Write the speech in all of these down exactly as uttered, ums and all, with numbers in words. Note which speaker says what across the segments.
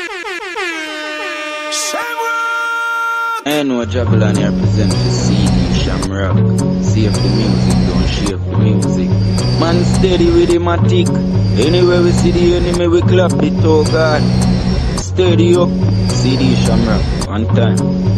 Speaker 1: I know Javelin here present the C D Shamrock. Save the music, don't shave the music. Man steady with him a tick. Anywhere we see the enemy we clap it, oh God. Steady up, C D Shamrock, one time.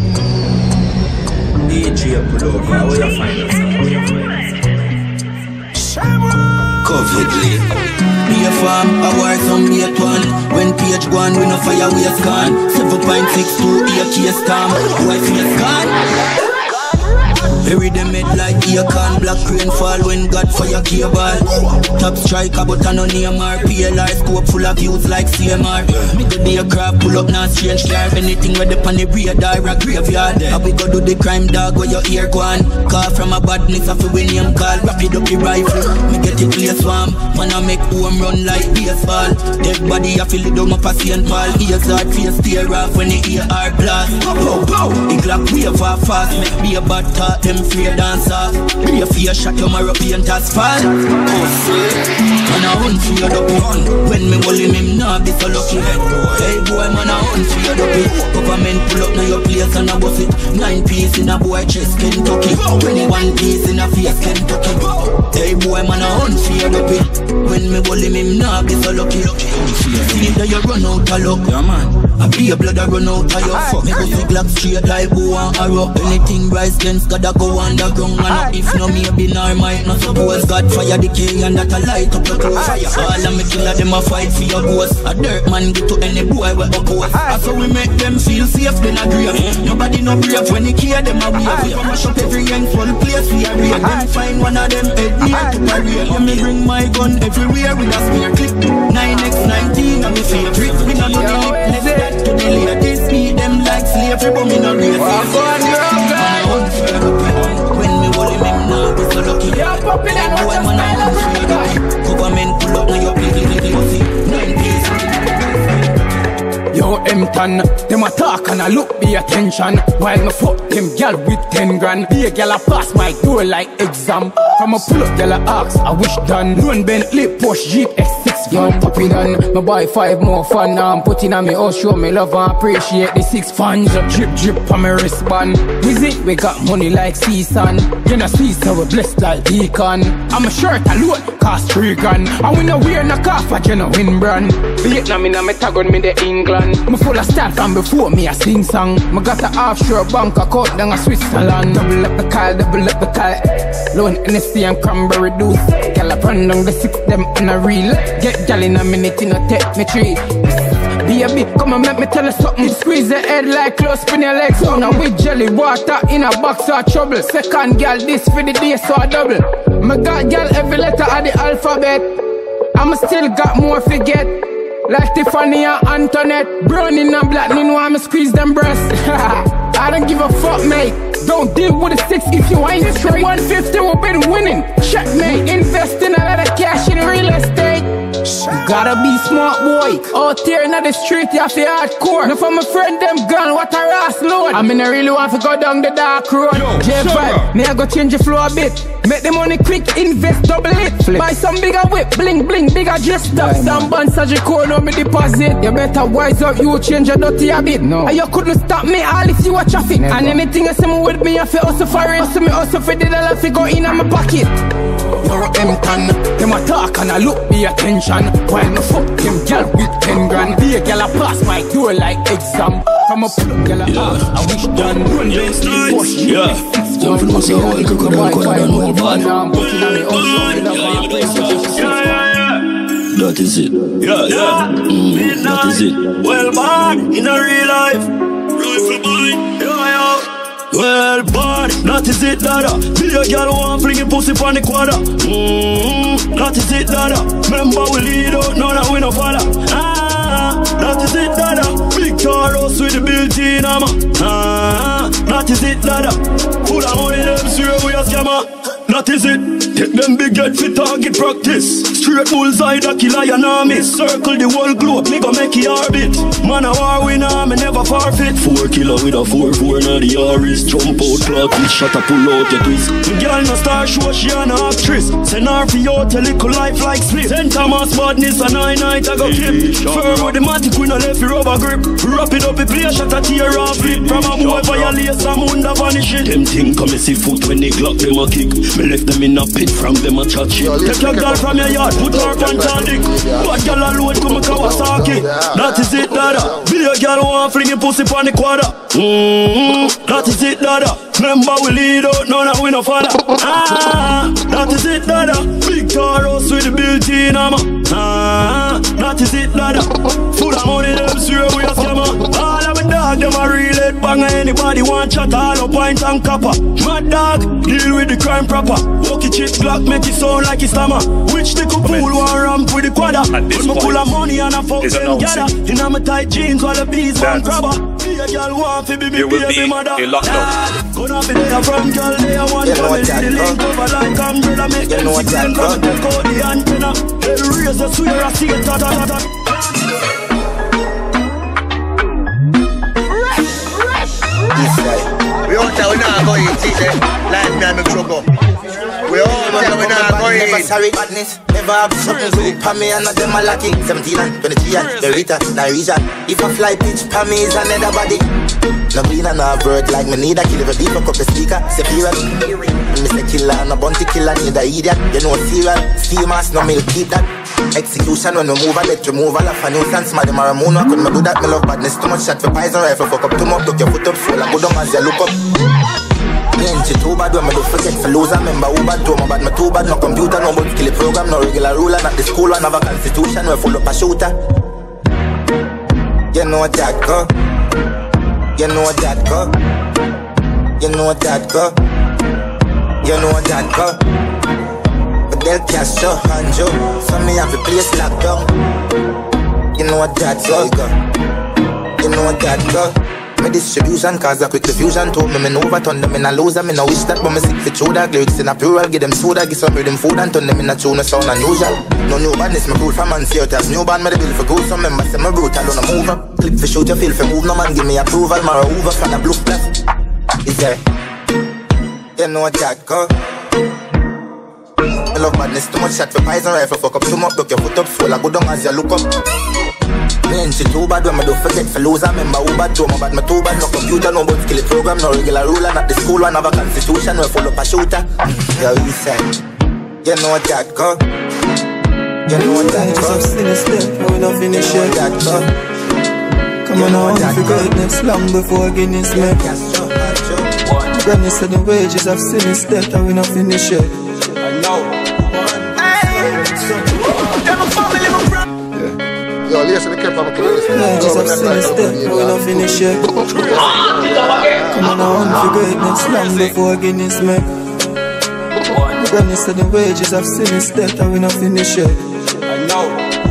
Speaker 2: D J Pullover, where you find us? Where you find us? Shamrock! Covidly. Be a farm, a war some be a one. When page one, we no fire we a scan. seven point six two, E A case calm. Why face gone? Bury them head like Eacon. Black rain fall when God fire cable. Top striker but I no name R. P L R scope full of views like C M R. Me go the aircraft pull up now strange car. Anything where the pan the radar a graveyard. How we go do the crime dog where your ear gone. Call from a badness of a William call. Rapid up the rifle, me get it play swam. Man I make home run like baseball. Dead body I feel it down my patient ball. Ears hard face tear off when the ear are blast. Pow pow, the clock wave off fast. Make be a bad thought. Them free dancer. Be a fear shot your marrow paint asphalt. Oh shit, man I hunt for your dopey. When me hold him, him nah be so lucky. Hey boy, man I hunt for your dopey. Government pull up now your place and I bust it. Nine piece in a boy chest Kentucky. Twenty-one piece in a face Kentucky. Hey boy, man I hunt for your dopey. When me hold him, him nah be so lucky. See that you run out of luck. Yeah man, I be a blood I run out of your fuck. Me go see Glock straight like bow and arrow. Anything rise against God I go underground. And if no maybe nor might not suppose God fire the king and that a light up your clothes. All of me killer them a fight for your ghost. A dirt man get to any boy we oppose. That's how we make them feel safe then a grave. Nobody no brave when they care them a wave. We mash up every young full place we are real. Then find one of them head near to parade. Let me bring my gun everywhere with a spear clip. nine X nineteen and me favorite. We no know the lip left that to the ladies. Beat them like slavery but me no race. When me hold him, him now be so lucky. Hey boy, man, I'm afraid of it. Government pull up now your big little pussy. Nine piece.
Speaker 3: Yo, M-Ton, them a talk and I look the attention. While me fuck them gal with ten grand. Be a gal a pass my door like exam. From a pull up gal a ask, I wish done. Loan Bentley, Porsche, Jeep, X six. Yo, pop it on, my buy five more fun. Now I'm putting on me, oh show me love and appreciate the six fans. Drip, drip on my wristband. Visit, we got money like season. You know see so we blessed like Deacon. I'm a shirt alone, cost three grand. And we no wear no calf a genuine brand. Vietnam in a me tag on me the England. Me full of style from before me a sing song. Me got a offshore bank account down a Switzerland. Double up the call, double up the call. Loan N S C and cranberry juice. Girl I run down the six them on a reel. Get gal in a minute, you know take me tree. Baby, come and make me tell you something. Squeeze your head like close, spin your legs on. And with jelly water in a box of trouble. Second gal, this for the day so I double. Me got gal every letter of the alphabet. I'ma still got more forget. Like Tiffany and Antoinette. Browning and black, me know I'ma squeeze them breasts. I don't give a fuck, mate. Don't deal with a six if you ain't straight. one fifty, we've been winning. Checkmate. Investing a lot of cash in real estate. You gotta be smart, boy. Out here in the street, you have to hardcore. Now for my friend, them gone, what a ass load. I mean, I really want to go down the dark road. J five, me I go change the flow a bit. Make the money quick, invest, double it. Flip. Buy some bigger whip, bling, bling, bigger drip stuff. Some buns, such a core, no me deposit. You better wise up, you change your dirty habit. No. And you couldn't stop me, all if you a traffic. Never. And anything you see me with me, I feel also for it. Also me also for the dollar, fi go in my pocket. You're M-Ton, them a talk and I look the attention. While me fuck them gal with ten grand. Be a gal a pass my door like exam. From a pull up gal a ask, I wish done. Run Bentley, Porsche, yeah. Don't feel so hard, you could have gone and all bad.
Speaker 2: That is it. Yeah, yeah. Mm, that is it. Well, born in a real life. Rifle boy. Yeah, yeah. Well, born, that is it, dada. Be a girl who want fling your pussy on the quadra. Mmm, that is it, dada. Remember we lead out, none of we no follow. Ah, that is it, dada. Big car house with the built-in hammer. Ah, that is it, dada. Full of money, them sure we a scammer. That is it. Take them big head fit target practice. Straight bullseye that kill lion army. Circle the whole globe, me go make it orbit. Man a war winner, me never
Speaker 4: a forfeit. Four killer with a four four now the R is jump out clock with shot a pull out your twist. The girl no star show, she an actress. Send her for you tell it life like split. Saint Thomas badness a nine night I go clip. Firm with the matic we no left the rubber grip. Wrap it up, it play a shot a tear off flip. From a boy violate some under vanish it. Them thing come and see foot when they glock them a kick. Me left them in a pit from them a chat shit. Take your girl from your yard, put her pants on dick. But girl alone to my Kawasaki. That is it, dada. Be a girl want fling your pussy on the quadra. Mmm, that is it, dada. Remember we lead out, none of we no father. Ah, that is it, dada. Big Taurus with the built-in armor. Ah, that is it, dada. Full of money, them swear we a scammer. All of the dog, them a real head banger. Anybody want chat, all up point and copper. Mad dog, deal with the crime proper. Walkie chip Glock, make it sound like it's stammer. Which they could pull one ramp with the quadra. When me pull a money and a fuck them gather. In a my tight jeans while the bees one grabber. Be a girl want to be me baby mother.
Speaker 5: You locked up.
Speaker 4: Gonna be there from girl, they a one family. The link over like umbrella. Make them six and come take out the antenna. They raise the swear I see it ta ta ta ta.
Speaker 6: We all tell we not go eat it, like me and me truck up. We all tell we not go eat. Never sorry badness, never have something good for me and not them a lucky. Seventeen and twenty-three and Berita, Narija. If I fly pitch for me is another body. No green and no bird like me need a kill every beef, a couple speaker, Sephiroth. Me say killer and a bounty killer need a idiot. You know serial, steam ass, no milk, keep that. Execution when we move a let remove all of a nuisance. Madam Ramona, couldn't me do that, me love badness. Too much shot for poison rifle, fuck up too much, look your foot up, full and go down as you look up. Me ain't shit too bad when me do forget for loser. Remember who bad, too, my bad, me too bad. No computer, no boat kill program, no regular ruler. Not the school one, have a constitution, we full up a shooter. You know that go. You know that go. You know that go. You know that go. But they'll cash your hand you. So me have the place locked down. You know that go. You know that go. My distribution cause a quick diffusion. Told me me no overturn them in a loser. Me no wish that but me sick for true that. Lyrics in a plural. Give them soda, give some rhythm food and turn them in a tune. No sound unusual. No new badness, me cool from man see out as new band. Me the bill for good. Some members say me brutal on a mover. Click for shoot, you feel for move. No man give me approval. Mara over from a blue plus. Is there? You know that go. I love badness, too much shot for poison rifle. Fuck up too much, look your foot up full. I go down as you look up. Me ain't shit too bad when me do forget for loser. Remember who bad, too, my bad, me too bad. No computer, no boat kill program, no regular ruler. Not the school one, have a constitution, we full up a shooter. Yo, he said, you know that go. You know that go.
Speaker 7: We don't finish it.
Speaker 6: That go.
Speaker 7: Come on, I want to greatness long before Guinness make. Granny said the wages of sin is death, and we don't finish it.
Speaker 5: I know.
Speaker 6: Yo, listen to the clip, I'm a killer.
Speaker 7: Wages of sin is death, and we don't finish it. Come on, I want to greatness long before Guinness make. Granny said the wages of sin is death, and we don't finish it.
Speaker 5: I know.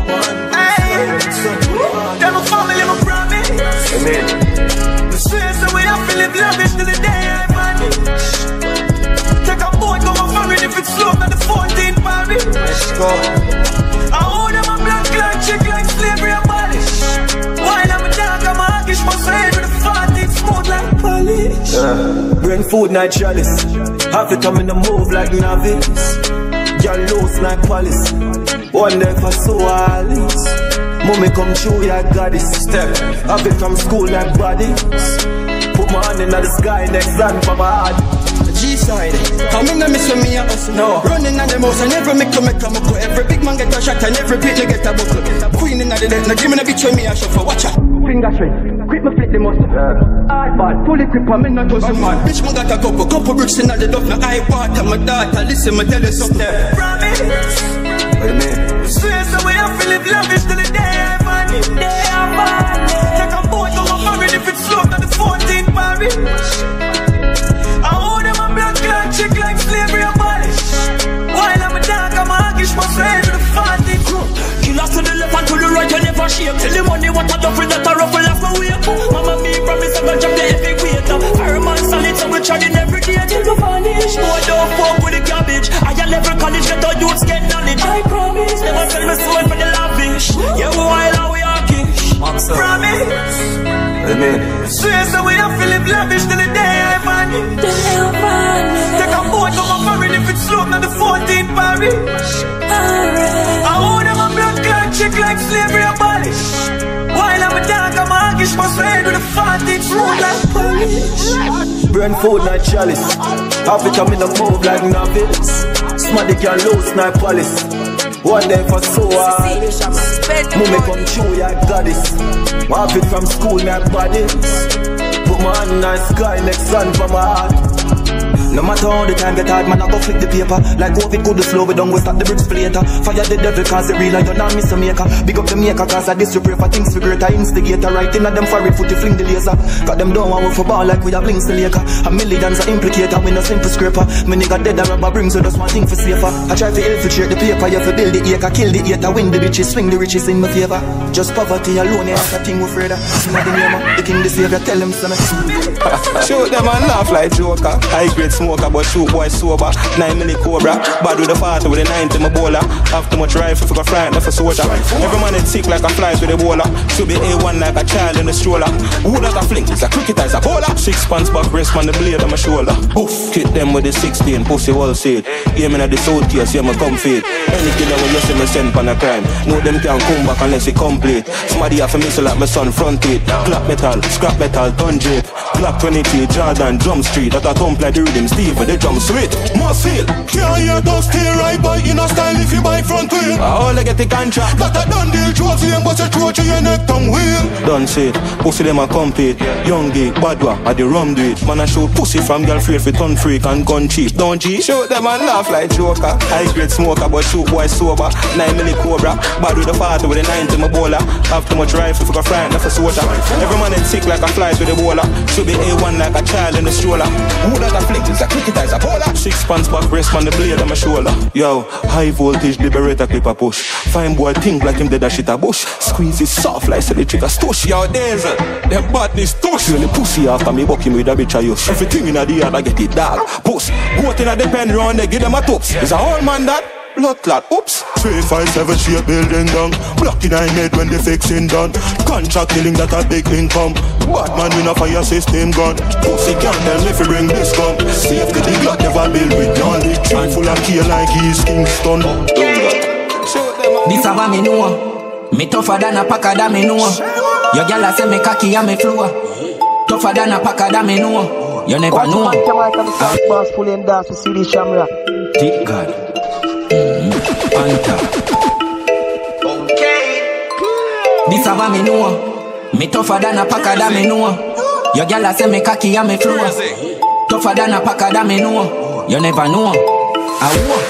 Speaker 4: Them a family, my promise.
Speaker 5: Amen.
Speaker 4: The streets that we have to live lavish till the day I vanish. Take a boat, go my family if it's slow, not the fourteenth Paris.
Speaker 5: Let's go.
Speaker 4: I owe them a black like chick like slavery abolish. While I'm a dog, I'm a hoggish, my head with a fourteenth smooth like polish.
Speaker 7: Uh, bring food, night chalice. Have to come in the move like novice. Girl loose like police. One day for so Alice. Mommy come true, yeah, goddess. Step, have it from school like bodies. Put my hand in the sky, next land for my heart.
Speaker 8: G-side, come in and miss with me a hustle. No. Running on the mouse, I never make to make a muckle. Every big man get a shot and every beat they get a buckle. Queen in the dead, now give me a bitch with me a shuffle. Watch out. Finger straight, quick me flip the muscle. Hardball, fully grip on me not dozen man. Bitch man got a couple, couple bricks in the duff. Now I water my daughter, listen me tell you something.
Speaker 4: Promise.
Speaker 5: What do you mean?
Speaker 4: Streets that we have to live lavish till the day I vanish. Day I vanish. Take a boat, go my family if it's slow, not the fourteenth Paris. I owe them a black like chick like slavery abolish. While I'm a dog, I'm a hoggish, my head with a fourteenth crew.
Speaker 8: Killers to the left and to the right, you never shake. Tell the money what a duffel that a ruffle off my weight. Mama me promise I'm gonna drop the heavy weight. Fireman solid, so we charging every day till we vanish. Boy, don't fuck with the garbage. I a level college, get our youths get knowledge. I promise. Never tell me soul for the lavish. Yeah,
Speaker 7: mean?
Speaker 8: Swear so we have to live lavish till the day I vanish. Take a boat from a foreign if it's slow, not the fourteenth Paris. I own them a blood clot chick like slavery abolished. While I'm a dog, I'm a hoggish, must ride with a fourteenth road like polish.
Speaker 7: Burn food like chalice. Have it come in a move like novice. Smarty can lose like police. One day for so hard. Mummy come true, yeah, goddess. Have it from school, like bodies. Put my hand in the sky, next sun for my heart. No matter how the time get hard, man, I go flip the paper. Like COVID good to slow it down, we stop the bricks for later. Fire the devil cause the real and you're not miss a maker. Big up the maker cause I disrepay for things for greater. Instigator right in at them fiery foot, you fling the laser. Got them down one for ball like we have links to laker. A millions are implicator, we no simple scraper. Me nigga dead and rubber brings with us one thing for safer. I try to infiltrate the paper, you have to build the acre. Kill the hater, win the bitches, swing the riches in my favor. Just poverty alone, yeah, that's a thing we're afraid of. See the name, the king, the savior, tell him something.
Speaker 9: Shoot them and laugh like Joker. High grade smoker, but shoot boy sober. Nine milli cobra, bad with the party with the ninety my bowler. Have too much rifle for a frighten for soldier. Every man is sick like a flies with a bowler. Should be A one like a child in the stroller. Who that a fling? It's a cricketer, it's a bowler. Six pants back, wrist on the blade on my shoulder. Oof, hit them with the sixteen, pussy well said. Aiming at the south case, yeah, me come feed. Anything that when you see me send pan a crime. No them can't come back unless it complete. Somebody have to missile like my son front teeth. Clap metal, scrap metal, gun drip. Glock twenty-three, Jordan, drum street. That a thump like the rhythm, Steve with the drum sweet. Must feel. Can't hear those stay right by in a style if you buy front wheel. I only get the contract. That a done deal, drove the and bust a throat to your neck tongue wheel. Done said, pussy them a compete. Young gay, bad one, at the rum do it. Man a shoot pussy from girl free for ton freak and gun cheap. Don't G, shoot them and laugh like Joker. High grade smoker, but shoot boy sober. Nine milli cobra, bad with the party with the ninety my bowler. Have too much rifle for a frighten for soldier. Every man is sick like a flies with a bowler. Should be A one like a child in the stroller. Who that a flick? It's a cricketer, it's a bowler. Six pants back, wrist on the blade on my shoulder. Yo, high voltage liberator clip a push. Fine boy think like him dead a shit a bush. Squeeze it soft like say the trigger stush. Yo, Denzel, them badness tush. Really pussy after me buck him with a bitch a yush. Everything in the yard I get it dog. Puss, go in a the pen round they give them a tops. It's a whole man that blood clot, oops. Three, five, seven, straight building down. Blocking I made when the fixing done. Contract killing that a big income. Batman in a fire system gun. Pussy can't tell me if you bring this gun. Safety the Glock never build with John Dick. Train full of kill like he's Kingston.
Speaker 10: This a what me know. Me tougher than a packer that me know. Your gyal a say me cocky and me flow. Tougher than a packer that me know. You never know.
Speaker 11: Boss full and dance to see the Shamrock.
Speaker 10: Deep God. Anta.
Speaker 11: Okay.
Speaker 10: This a what me know. Me tougher than a packer that me know. Your gyal a say me cocky and me flow. Tougher than a packer that me know. You never know. I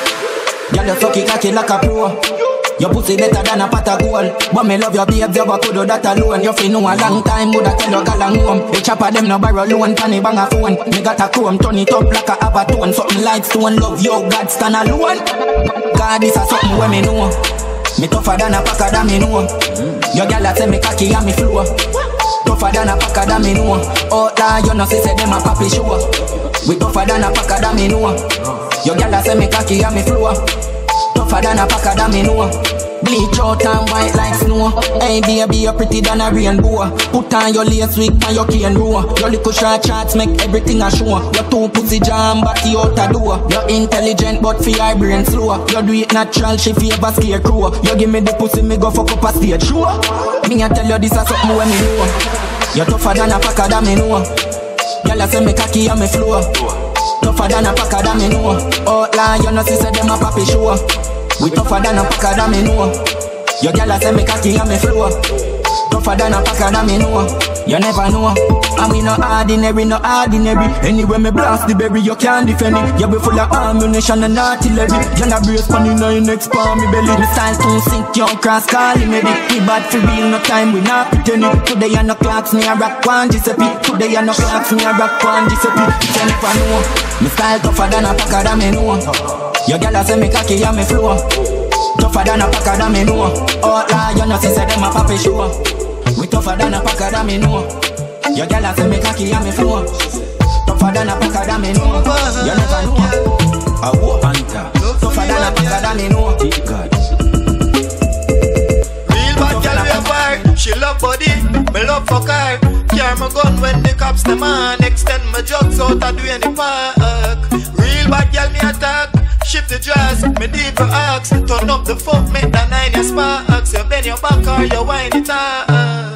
Speaker 10: war. Gyal you suck it cocky like a pro. Your pussy better than a pot of gold. But me love your babes, you could do that alone. You feel know a long time, woulda tell your gal and home. The chopper them no borrow loan, panny bang a phone. Me got a chrome, turn it up like a Avatone. Something like stone, love your God stand alone. God this a something where me know. Me tougher than a packer that me know. Your gal a say me cocky and me flow. Tougher than a packer that me know. Oh la, you know say say them a papi show. We tougher than a packer that me know. Your gal a say me cocky and me flow. Tougher than a packer that me know. Bleach out and white like snow. Hey baby, you pretty than a rainbow. Put on your lace wig and your cane row. Your little short charts make everything a show. Your two pussy jam body out a door. You're intelligent but for your brain slow. You do it natural, she favor scarecrow. You give me the pussy, me go fuck up a stage show. Me a tell you this a something when me know. You're tougher than a packer that me know. Girl I say me cocky and me flow. Tougher than a packer that me know. Oh la, you know she say them a papi show. We tougher than a packer that me know. Your girl a say me cocky and me flow. Tougher than a packer that me know. You never know. And we no ordinary, no ordinary. Anyway me blast the berry, you can't defend it. You be full of ammunition and artillery. You na brace pan in your next palm me belly. Me style too sink, you cross calling me big. We bad for real, no time we not pretend it. Today you no clocks, me a rock one Giuseppe. Today you no clocks, me a rock one Giuseppe. You never know. Me style tougher than a packer that me know. Your girl a say me cocky and me flow. Tougher than a packer that me know. Oh la, you know she say them a papi show. We tougher than a packer that me know. Your girl a say me cocky and me flow. Tougher than a packer that me know. You never know. I war hunter. Tougher than a packer that me know. God.
Speaker 12: Real bad girl we a fire. She love body, me love fuck her. Can't Carry my gun when the cops them on. Extend my jugs out of the any park. Real bad girl me attack. Shift the dress, me deep for axe. Turn up the fuck, make that nine your sparks. You bend your back or you whine it up.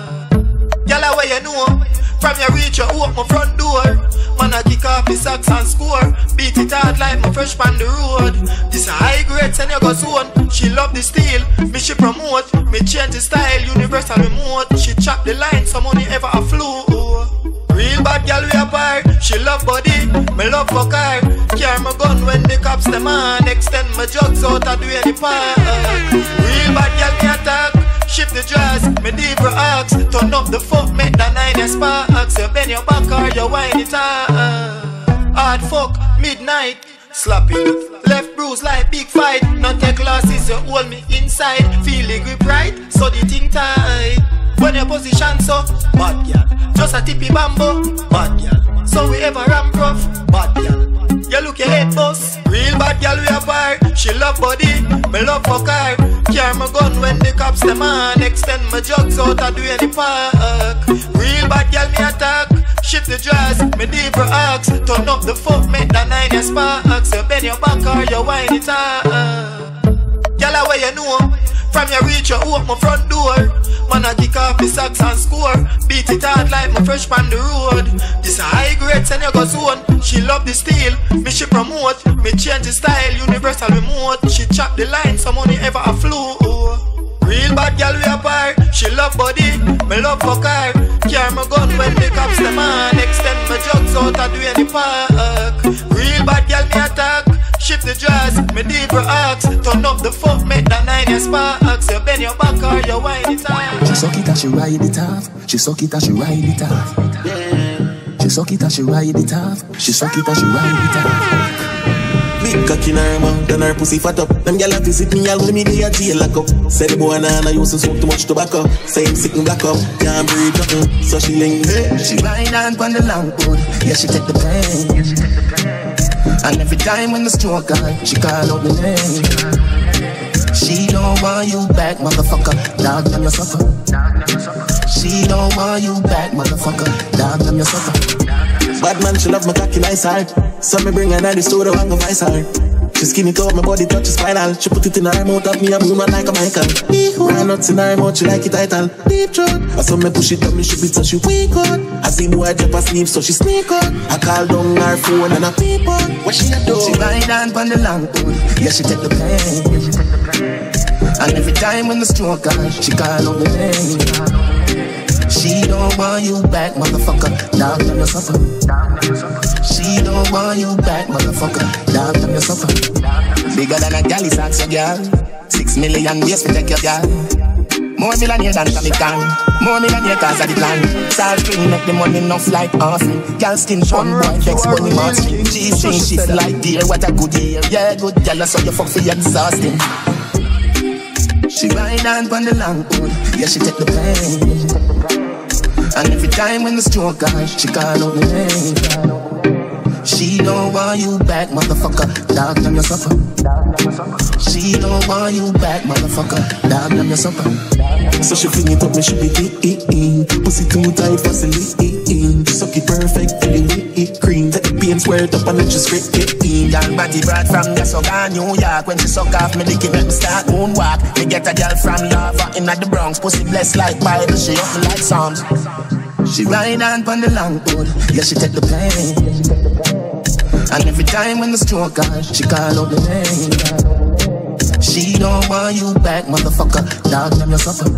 Speaker 12: Girl, where you know? From your reach, you open my front door. Man, I kick off his socks and score. Beat it hard like my fresh on the road. This a high grade, send you go zone. She love the steel, me she promote. Me change the style, universal remote. She chop the line, some money ever a flew. Real bad girl we apart. She love body, me love for car. Carry my gun when the cops them on. Extend my jugs out of the any park. Real bad girl me attack. Shift the dress, me deep for axe. Turn up the fuck, make that nine your sparks. You bend your back or you whine it up. Hard fuck, midnight. Slap it, left bruise like big fight. Not take losses, you hold me inside. Feel the grip right, so the thing tight. When your position so, bad girl. Just a tippy bamboo, bad girl. So we ever ramp rough, bad girl. You look your head boss. Real bad girl we apart. She love body, me love for car. Carry my gun when the cops them on. Extend my jugs out of the any park. Real bad girl me attack. Shift the dress, me deep for axe. Turn up the fuck, make that nine your sparks. You bend your back or you whine it up. Girl, where you know? From your reach, you open my front door. Man, I kick off the socks and score. Beat it hard like my fresh on the road. This a high grade, send you go zone. She love the steel, me she promote. Me change the style, universal remote. She chop the line, some money ever a flew. Real bad girl we apart. She love body, me love for car. Carry my gun when the cops them on. Extend my jugs out of the any park. Real bad girl me attack. Shift the dress, me deep for axe. Turn up the fuck, make that nine your sparks. You bend your back or you whine it up.
Speaker 13: She suck it and she ride it off. She suck it and she ride it off. She suck it and she ride it off. She suck it and she ride it off.
Speaker 7: Big cock in her mouth and her pussy fat up. Them gyal a visit me all when me dey a jail lock up. Say the boy nana used to smoke too much tobacco. Say him sick and black up, can't breathe nothing. So she link hey.
Speaker 13: She ride on pon the long board. Yeah, she take the pain. Yeah, she take the pain. And every time when the stroke on, she call out my name. She don't want you back, motherfucker. Dog, them you suffer. She don't want you back, motherfucker. Dog, them you suffer.
Speaker 7: Bad man, she love my cocky nice heart. So me bring her down the store and go vice her. She skin it out, my body touch spinal. She put it in her mouth, of me a boom like a Michael. Run nuts in her mouth, she like it title. Deep throat. I saw me push it up, me shoot it so she weak out. I see boy drop asleep, so she sneak out. I call down her phone and I peep out. What she a do?
Speaker 13: She ride on pon the long board. Yeah, she take the pain. Yeah, she take the pain. And every time when the stroke on, she call out my name. She don't want you back, motherfucker. Dog, them you suffer. She don't want you back, motherfucker. Dog, them you suffer. Bigger than a galley socks, your girl. Six million ways to take your girl. More millionaire than Tommy Khan. More millionaire cause of the plan. Salt cream make the money enough like awesome. Girl skin shone, boy flex bunny march. G-string shift like deer, what a good year. Yeah, good girl, so you fuck for your exhausting. She ride on pon the long board. Yeah, she take the pain. And every time when the stroke on, she call out my name. She don't want you back, motherfucker. Dog, them you suffer. She don't want you back, motherfucker. Dog, them you suffer.
Speaker 7: So she fling it up, me she be eating. Pussy too tight for silly. Suck it perfect for the whipped cream. Take the pain, swear it up and let you scrape it in.
Speaker 13: Girl body brought from the Soga, New York. When she suck off me dick, it make me start moonwalk. Me get a girl from Lava in at the Bronx. Pussy blessed like Bible, she up me like Psalms. She ride on pon the long board. Yeah, she take the pain. And every time when the stroke on, she call out my name. She don't want you back, motherfucker. Dog, them you suffer.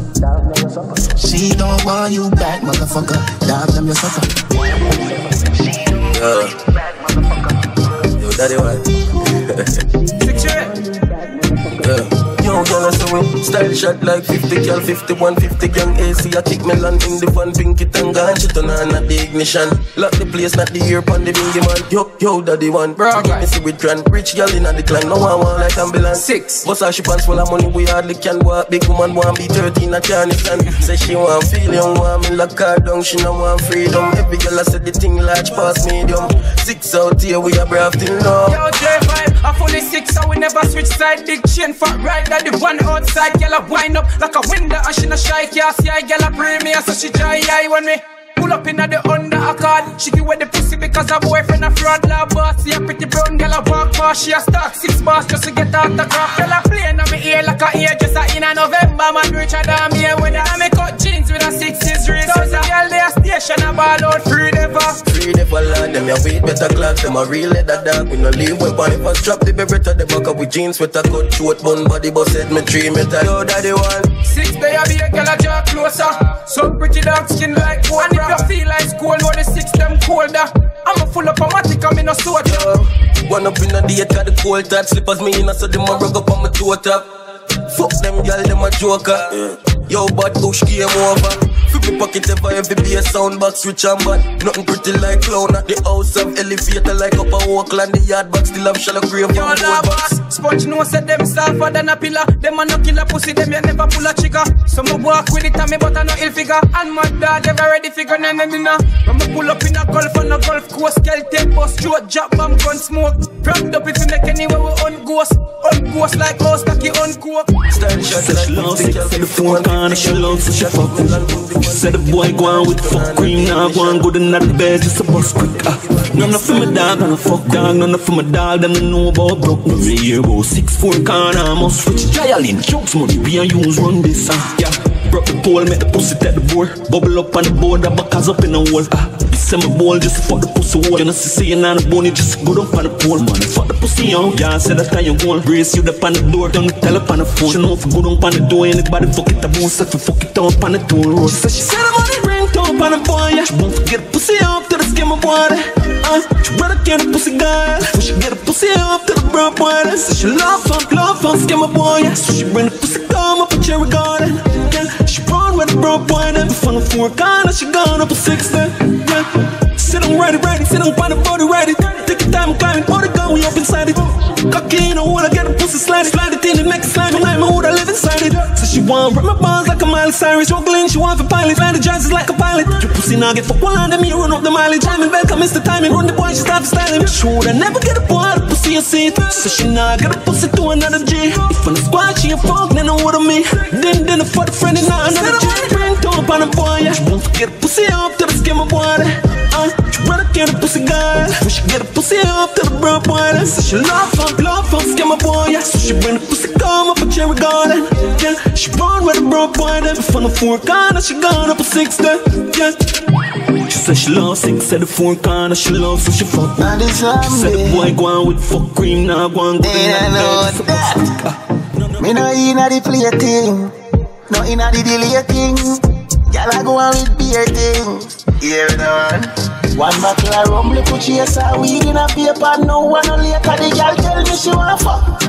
Speaker 13: She don't want you back, motherfucker. Dog, them you suffer.
Speaker 7: Yo, yo, daddy, what? Yeah. Yo, girl, I saw it. Style shot like fifty, girl, fifty-one, fifty, gang A C. I kick me land in the van, pink it and gone. She turn on at the ignition. Lock the place, not the ear pon the bingy man. Yo, yo, daddy one. Bro, give me see with grand. Rich girl in the clan, no one want like ambulance. Six. Bust her she pants full of money, we hardly can walk. Big woman want be thirteen, I can't stand. Say she want feel young, want me lock her down. She no want freedom. Every girl I said the thing large past medium. Six out here, we are brave till now.
Speaker 14: Yo, J five, I fully six, so we never switch side. Big chain, fat right, that the one outside. Girl, I wind up like a window, and she no shy. Can't see I girl a premium, so she dry eye when me pull pull up in at the under accord. She give away the pussy because her boyfriend a fraud lab boss. See a pretty brown girl a walk past. She a stock six bars just to get autograph. Girl a playing on me ear like a ear just a in a November. Man richer than me when I make cut jeans with a sixties wrist. So the girl they a station a ball out free never.
Speaker 15: Free never land them, ya wait better clocks. Them a real leather dog. We no leave weapon. If I strap the beretta, the back up with jeans with a cut short bun body bust head me three metal. Yo daddy one.
Speaker 14: Six day a be a girl a draw closer. So pretty dark skin like one. And if you feel like school, or the six them colder. I'm a full up a matic, I'm in a soda.
Speaker 15: One up in a date, got the cold top. Slippers me in a so them a rug up on my toe top. Fuck them y'all, them a joker. Yeah. Yo, bad bush game over. Flip me pocket ever, every be a sound box switch and bad. Nothing pretty like clown at the house of elevator like up a Oakland. The yard box still have shallow grave
Speaker 14: on the box. Sponge no said them softer than a pillar. Them a no killer pussy, them you never pull a trigger. So me walk with it and me but I no ill figure. And my dad ever ready figure, nah nah nah. When me pull up in a golf on a golf course, skeleton bus, throat drop, bomb gun smoke. Propped up if you make anywhere we on ghost. On ghost like house, cocky on coke.
Speaker 4: Style shot like love, sick, said the phone can, she love, so she fuck. Said the boy go on with the fuck cream, now go on good in the bed, just a bus quick. Ah, none of my dog, and a fuck dog, none of my dog, them know about broke. No year about six four can, I must switch dialing. Jokes money, be and use run this, ah, yeah. Broke the pole, make the pussy take the board. Bubble up on the board, the back up in the wall. Ah, send my ball just to fuck the pussy wall. You know, see, see, you on the bone, just go up on the pole, man. Fuck the pussy out, yeah, I said that time you go. Brace you up on the door, don't tell up on the phone. She know if you go down on the door, anybody fuck it, I won't set to fuck it out on the toll road. She said she said I'm on the ring, top on the boy, yeah. She won't forget the pussy up to the skin of water. Uh, she better get the pussy guy. So she get the pussy up to the brown boy. So she love fuck, love fuck, skin of boy, yeah. So she bring the pussy come up a cherry garden. Yeah, she run with the brown boy, then from the four corner, she gone up a sixty. Yeah, sit on ready, ready, sit on find the body ready. Take your time, climbing, body gun, we up inside it. Cocky, you know what, I get the pussy slide it. Slide it in, it make it slide, I'm who I live inside it. So she want rip my balls like a Miley Cyrus. Struggling, she want for pilot, fly the drives like a pilot. Your pussy now get for one line, then me run up the mileage. I'm in bed, I miss the timing, run the boy, she start styling. Should I never get a boy out of pussy and see it. So she now get a pussy to another G. If on the squad, she a fuck, then know what I mean. Then, then for the friend, and now another G. Bring top on the boy, yeah. She won't forget a pussy up to the skin of water. Uh, she better get a pussy guy. We should get a pussy up to the brown boy. So she love fuck, love fuck, skin my boy, yeah. So she bring the pussy come up a cherry garden. Yeah, she born with a brown boy. Then from the four corner, she gone up a sixty. Yeah, she said she love six, said the four corner, she love, so she fuck. She said the boy go on with the fuck cream, now go on good in the bed.
Speaker 6: Me no inna the play thing, no inna the delay thing. Y'all a go on with beer thing. Here the one. One bottle of rum, li put chase her weed in a paper. No one no later, the girl tell me she want fuck.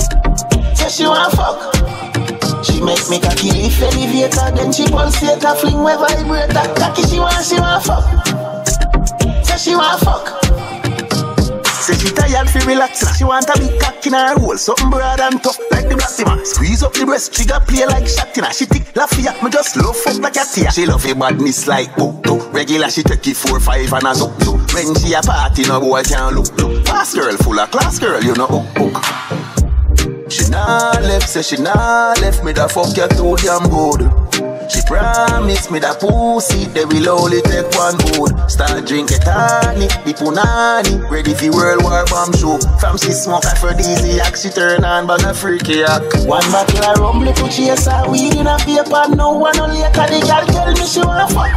Speaker 6: Say she want fuck. She make me cocky lift elevator, then she pulsate her, fling with vibrator. Cocky she want, she want fuck. Say she want fuck. Say she tired fi relax, she want a big cock in her hole. Something broad and tough like the black man. Squeeze up the breast, trigger play like Shatina. She tick Lafayette, me just love fuck like a tea. She love a badness like book too. Regular she take it four five and a zuck too. When she a party, no boy can look look. Class girl, full of class girl, you know hook hook. She nah left, say she nah left me the fuck you too damn good. She promised me that pussy, they will only take one board. Start drinking tonic, the punani. Ready for World War bomb show. From she smoke aphrodisiac, she turn on but a freaky yak. One bottle of rum, li put chase her weed in a paper. No one no later, the girl tell me she want fuck.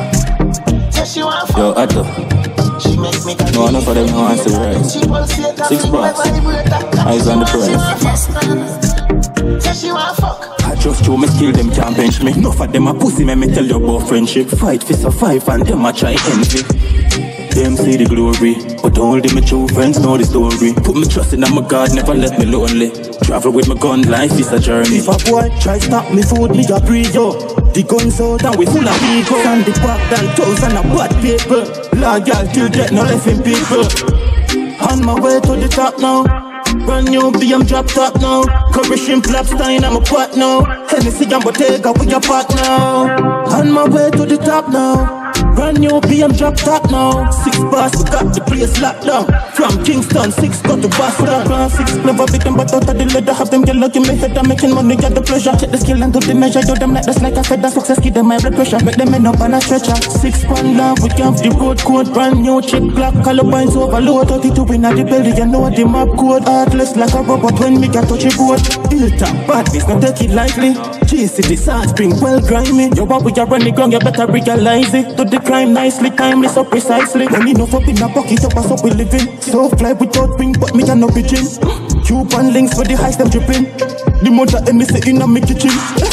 Speaker 6: Say she want fuck.
Speaker 9: Yo, Otto.
Speaker 6: She make me
Speaker 9: no, enough of them no answer the right. Six bucks. Eyes on the price.
Speaker 6: Say she want fuck.
Speaker 9: I just show me skill, them can't bench me. Enough of them a pussy, me me tell you about friendship. Fight for survive and them a try envy. Them see the glory, but all the my true friends know the story. Put me trust in my God, never let me lonely. Travel with my gun, life is a journey.
Speaker 16: If a boy try stop me food, me a breathe yo. The guns out and we full of people. Sandy park than thousand of bad people. Long girl till death, no left in people. On my way to the top now. Brand new B M drop top now. Curry shrimp lobster in my pot now. Hennessy and Bottega with your pot now. On my way to the top now. Brand new B M drop top now. Six bars, we got the place locked down. From Kingston, six got to Boston. Crown six, clever bit them, but out of the leather. Have them get lucky, me head, I'm making money, get the pleasure. Check the skill and do the measure. Do them like the like I said, the success, give them my blood pressure. Make them end up on a stretcher. Six pound love, we have the road code. Brand new chip, clock, Columbines overload. thirty-two in the belly, you know the map code. Heartless like a robot when me get touch a boat. Hilltop, bad biz, not take it lightly. G-City, South Spring, well grimy. Yo, what we are running ground, you better realize it. Do the crime nicely, timely, so precisely. Money enough up in the pocket, up us up we living. So fly without wing, but me can no pigeon. Cuban links for the highs, them dripping. The mother and me sitting in my kitchen.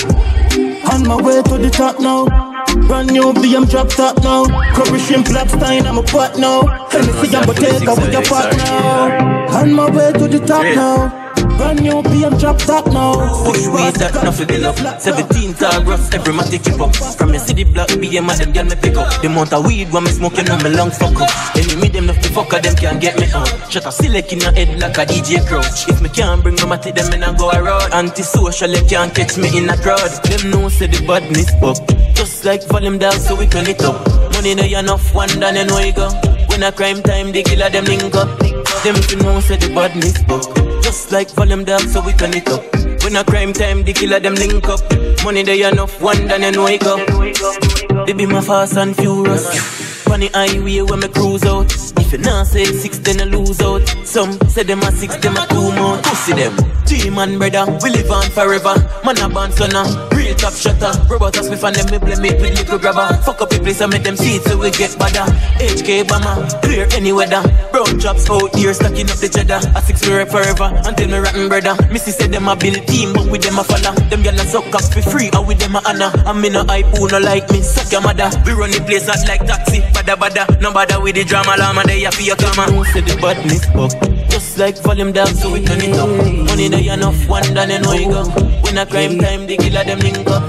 Speaker 16: On my way to the top now. Brand new B M drop top now. Curry shrimp, Blackstein, I'm a pot now. Hennessy and Bottega with your pot now. On my way to the top now. Brand new B M drop top now.
Speaker 17: Push weed that nothing build up. Seventeen tall rough, every man take keep up. From your city block, B M and them girl me pick up. The amount of weed when me smoke, you know me lungs fuck up. Enemy them enough to fuck up, them can't get me out. Shut a select in your head like a D J Crouch. If me can't bring my matty, them in a go around. Anti-social, they can't catch me in a crowd. Them know say the badness up. Just like volume down, so we turn it up. Money no enough, one done and where you go. When a crime time, they killer them link up. Them if you know say the badness up. Just like volume down, so we turn it up. When a crime time, the killer them link up. Money they enough, one done and wake up. They be my fast and furious. Funny highway when me cruise out. If you not say six, then I lose out. Some say them a six, them a two more. Pussy them. G-man brother, we live on forever. Man a band son real top shutter. Robots us with and them me blame it with little grabber. Fuck up the place and make them see it so we get badder. H K Bama, clear any weather. Brown chops out here stacking up the cheddar. A six we rep forever until me rotten brother. Missy said them a build team but with them a follow. Them gyal a suck up for free and with them a honor. And me no hype who no like me, suck your mother. We run the place out like taxi. Bada bada, no bother with the drama llama. They a for your karma. Who said the badness up? Just like volume down so we turn it up. Money they enough, one done and we go. When a crime time, they killer them link up.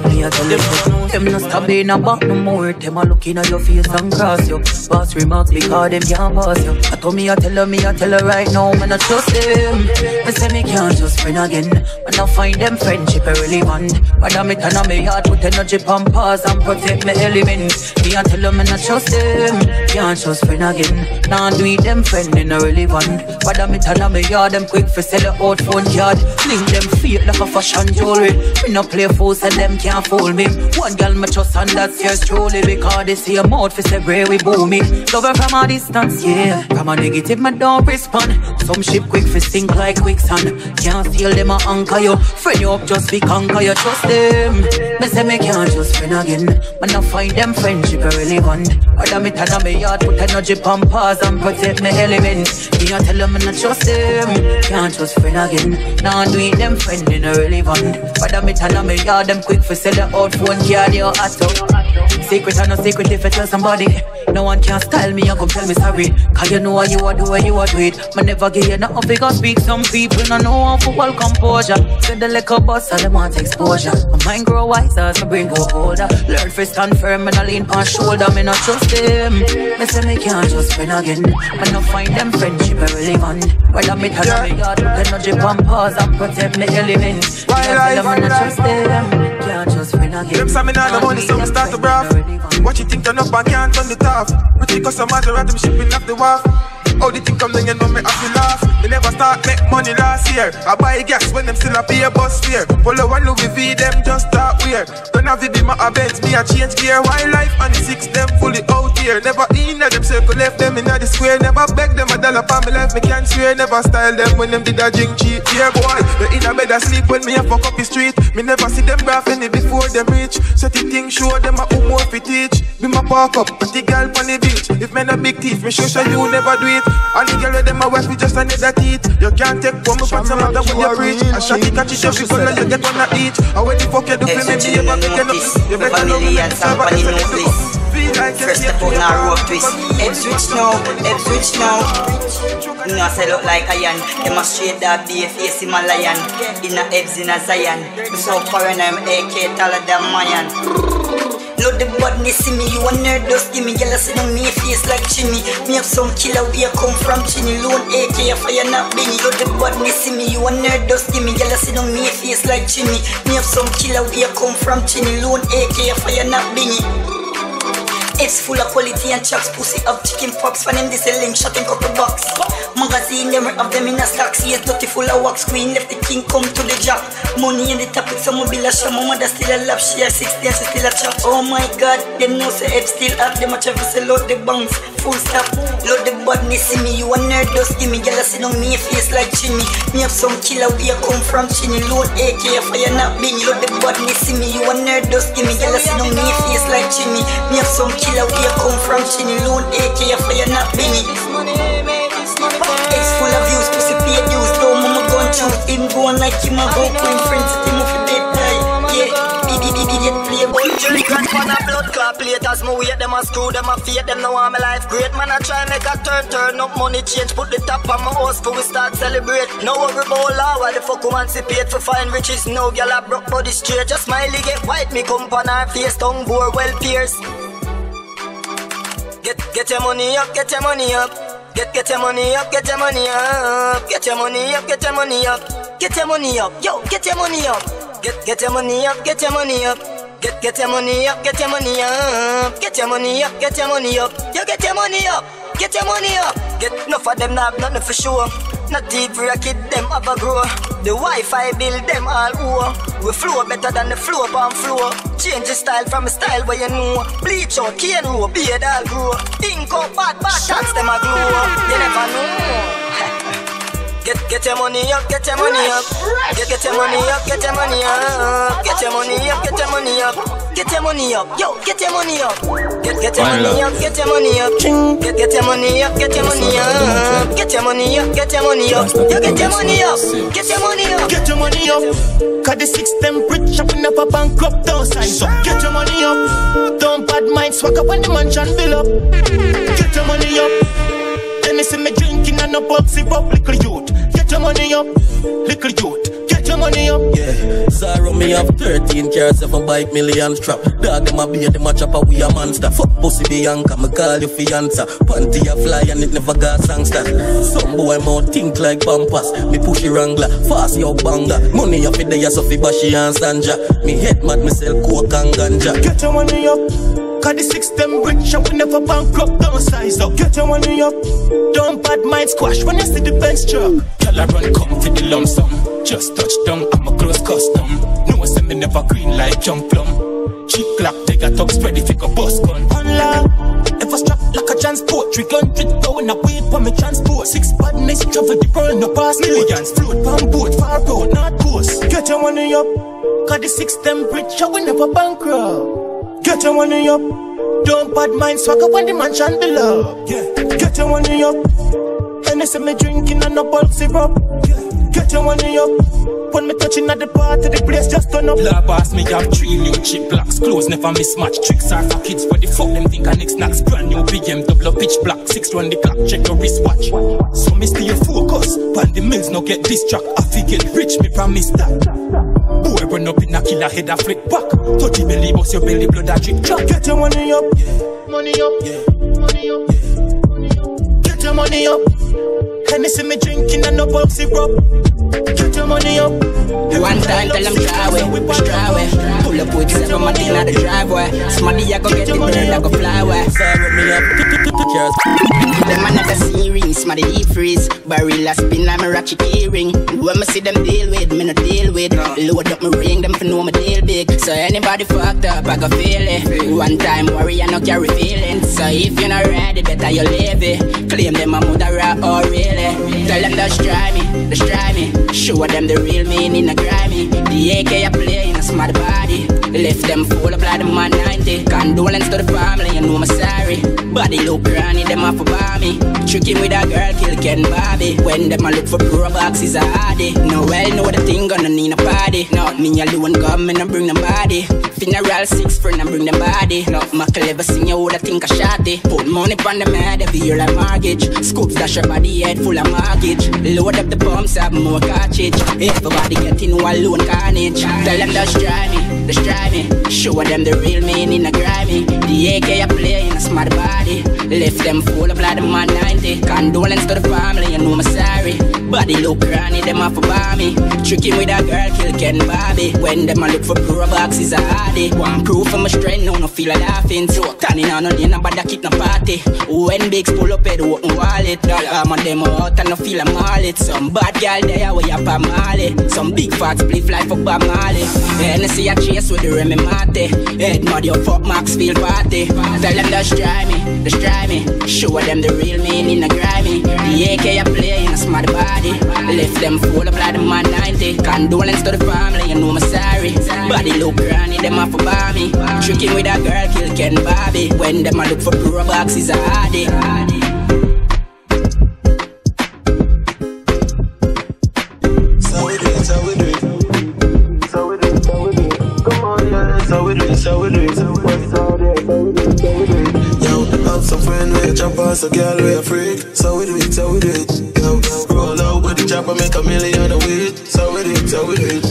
Speaker 18: Them no stop in a back no more. Them a looking at your face and cross you. Pass remarks because them can't pass you. I told me I tell her, me I tell her right now. Man I trust them. I say me can't just friend again. Man I find them friendship irrelevant. Rather me turn on me heart with energy pump pause and protect me elements. Me I tell her, man I trust them. Can't just friend again. Now do it them friend in irrelevant. Rather me turn on me yard them quick for sell a out phone card. Link them fake like a fashion jewelry. Me no play fool so them can't fool me. One girl me trust and that's yours truly. Because they see a mouth for say brave we boom me. Love her from a distance, yeah. From a negative me don't respond. Some ship quick for sink like quicksand. Can't steal them a anchor you. Friend you up just be conquer you trust them. Me say me can't just friend again. Man I find them friendship irrelevant. Rather me turn on me yard put energy pump pause and protect me elements. Me I tell them me not trust them. Can't just friend again. Now do it them friend in irrelevant. Rather me turn on me yard them quick for sell the out phone card you at up. Secret or no secret if I tell somebody. No one can style me and come tell me sorry. Cause you know what you are doing, you are do it. Man never give you nothing because speak. Some people no know how to hold composure. Said the liquor bus and they want exposure. My mind grow wiser as my brain go older. Learn to stand firm and I lean on shoulder. Me not trust them. Me say me can't just friend again. Man no find them friendship irrelevant. Rather me tell me yard with energy pump pause and protect me elements. Me tell them me not trust them. Can't just friend again.
Speaker 9: Them say me nah no money so me start to braff. What you think turn up and can't turn it off. Pretty cause some matter at them shipping off the wharf. How the thing come down, you know me have to laugh. Me never start make money last year. I buy gas when them still a pay a bus fare. Follow one Louis V, them just start weird. Don't have to be my Benz, me a change gear. Wildlife and the six, them fully out here. Never in them circle, left them in the square. Never beg them a dollar for me life, me can't swear. Never style them when them did a drink cheap. Yeah boy, they in a bed asleep when me a fuck up the street. Me never see them graph any before them reach. So the thing show them a who more fi teach. Be my park up, but the girl on the beach. If men a big teeth, me sure sure you never do it. And the girl with them a wife with just another teeth. You can't take one more from some other when you preach. I shot it catch it every color you get one of each. And when the fuck you do for me, me ever make you notice. You better know me, somebody know this.
Speaker 19: First step out now rope twist. Head switch now, head switch now. You know I look like a yan. Them a straight dog, be a face in my lion. In a heads in a Zion. Me so foreign, I'm A K taller than Mayan. Load the body, see me, you a nerd, just give me. Yellow see on me face like chimney. Me have some killer, we come from chimney. Lone A K, fire not bingy. Load the body, see me, you a nerd, just give me. Yellow see on me face like chimney. Me have some killer, we come from chimney. Lone A K, fire not bingy. It's full of quality and chops. Pussy of chicken pops. For them this a link shot in couple box. Magazine them of them in a stack. See a dirty full of wax. Queen left the king come to the job. Money in the topic. Some mobile a shop. My mother still a lap. She a sixty and she still a chop. Oh my god. Them know say F still up. Them a travel say load the banks. Full stop. Load the badness. See me. You a nerd just give me. Girl I sit on me face like Jimmy. Me have some killer where you come from. Chinny load A K fire not bing. Load the badness. See me. You a nerd just give me. Girl I sit on me face like Jimmy. Me have some killer where you come from. Chinny load A K fire not bing. It's full of views. Pussy paid views. Don't mama gun choose. Him go on like him a go queen friends. Him off a dead guy. Yeah.
Speaker 12: Drink and for the blood clot plate. As me wait them a screw them a fate. Them know want my life great. Man I try make a turn turn up money change. Put the top on my house for we start celebrate. No worry about law. Why the fuck we emancipate for find riches. No girl a broke body straight. Just smiley get white. Me come on her face. Tongue bore well pierced. Get get your money up. Get your money up. Get get your money up. Get your money up. Get your money up. Get your money up. Get your money up. Yo get your money up. Get get your money up. Get your money up. Get get your money up, get your money up, get your money up, get your money up. You get your money up, get your money up. Get enough of them, not nothing for sure. Not deep for a kid, them have a grow. The Wi-Fi bill, them all owe. We flow better than the flow on floor. Change the style from a style where you know. Bleach out, cane row, beard all grow. Ink out, bad, bad shots, them a glow. You never know. Get get your money up, get your money up. Get get your money up, get your money up. Get your money up, get your money up. Get your money up, yo, get your money up. Get get your money up, get your money up. Get get your money up, get your money up. Get your money up, get your money up. You get your money up, get your money up.
Speaker 16: Get your money up. Cause the system rich up, we never bankrupt, don't sign. So get your money up. Don't bad mind, swag up when the mansion bill up. Get your money up. Then they see me drinking and no boxy up, little youth. Get your money up, little youth. Get your money up.
Speaker 15: Yeah, Zara me have thirteen cars, seven bike, millions trap. Dog them a beat, them a chopper, we a monster. Fuck pussy Bianca, me call you fianza. Panty a fly and it never got songster. Some boy mouth think like Pampas. Me pushy wrangler, fast yo banga. Money off it there, so fi Bashi and Sanja. Me head mad, me sell coke and ganja.
Speaker 16: Get your money up. Cause the system rich and we never bankrupt, don't size up. Get your money up. Don't bad mind squash when you see the bench truck. Girl I run come for the lump sum. Just touch down, I'm a close custom. No one send me never green like young plum. Cheap clock, take a top spread if you go bust gun. Unlock, ever strap like a transport. Three hundred going a wait for me transport. Six badness travel the world, no pass millions. Float pan boat, far road, not coast. Get your money up. Cause the system rich and we never bankrupt. Get your money up. Don't bad mind swag up when the mansion below. Yeah. Get your money up. And they say me drinking and no bulk syrup. Yeah. Get your money up. When me touching at the party, the place just turn up. La boss, me have three new chip blocks. Clothes never mismatch. Tricks are for kids, but the fuck them think I next knocks. Brand new B M W pitch black. Six run the clock, check your wristwatch. So me stay focus. Pan the mills no get distract. I fi get rich, me promise that. Boy run up in a killer head a flick back. Touchy belly bust your belly blood a drip drop. Get your money up, yeah. Money up, yeah. Money up, yeah. Money up. Get your money up. Hennessy me drinking and no bulk syrup. Get your money up.
Speaker 10: One time tell them try away, try away. Pull up with seven my thing out the driveway. Smarty I go get the bird I go fly away.
Speaker 15: Sorry me up,
Speaker 10: them another series, smarty deep freeze. Barilla spin like me ratchet earring. When me see them deal with, me no deal with. Load up me ring, them for know me deal big. So anybody fucked up, I go feel it. One time worry, I no carry feelings. So if you're not ready, better you leave it. Claim them a mother or really. Tell them just try me, just try me. Show them the real meaning of grimy. The A K I play in a smart body. Left them full up like the man ninety. Condolence to the family, you know me sorry. Body look granny, them off about me. Tricking with a girl, kill Ken Bobby. When them a look for pro boxes, a hardy. No well know the thing gonna need a party. Not me alone come and bring them body. Funeral six friend and bring them body. Not my clever sing you woulda think I shot it. Put money on the head every year like mortgage. Scoops dash your body head full of mortgage. Load up the pumps, have more cartridge. Everybody getting one loan carnage. Tell them just try me, just try me. Show them the real meaning of grimy. The A K I play in a smart body.
Speaker 18: Left them full of like the man ninety. Condolence to the family, you know I'm sorry. Body look granny, them off a bomby. Tricking with a girl, kill Ken Bobby. When them a look for pro boxes a hardy. One proof of my strength, no no feel a laughing. So turning on on you, nobody keep no party. When bigs pull up head, open wallet. I'm on them out and no feel a mallet. Some bad girl there, way up a Marley. Some big fat split fly for Bob Marley. Then see a chase with the Remy Mate. Head muddy up fuck Maxfield party. Tell them just try me, just try me. Show them the real meaning of grimy. The A K I play in a smart body. Left them full of like the man ninety. Condolence to the family, you know I'm sorry. Body look granny, them off a bomby. Tricking with a girl, kill Ken Bobby. When them a look for pro boxes a hardy.
Speaker 7: So we do it, so we do it. So we do it, so we do it. Come on, yeah. So we do it, so we do it. So we do it, so we do it. So we do it. Yo, have some friend with a chopper, so girl we a freak. So we do it, so we do it. Yo, roll out with the chopper, make a million a week. So we do it, so we do it.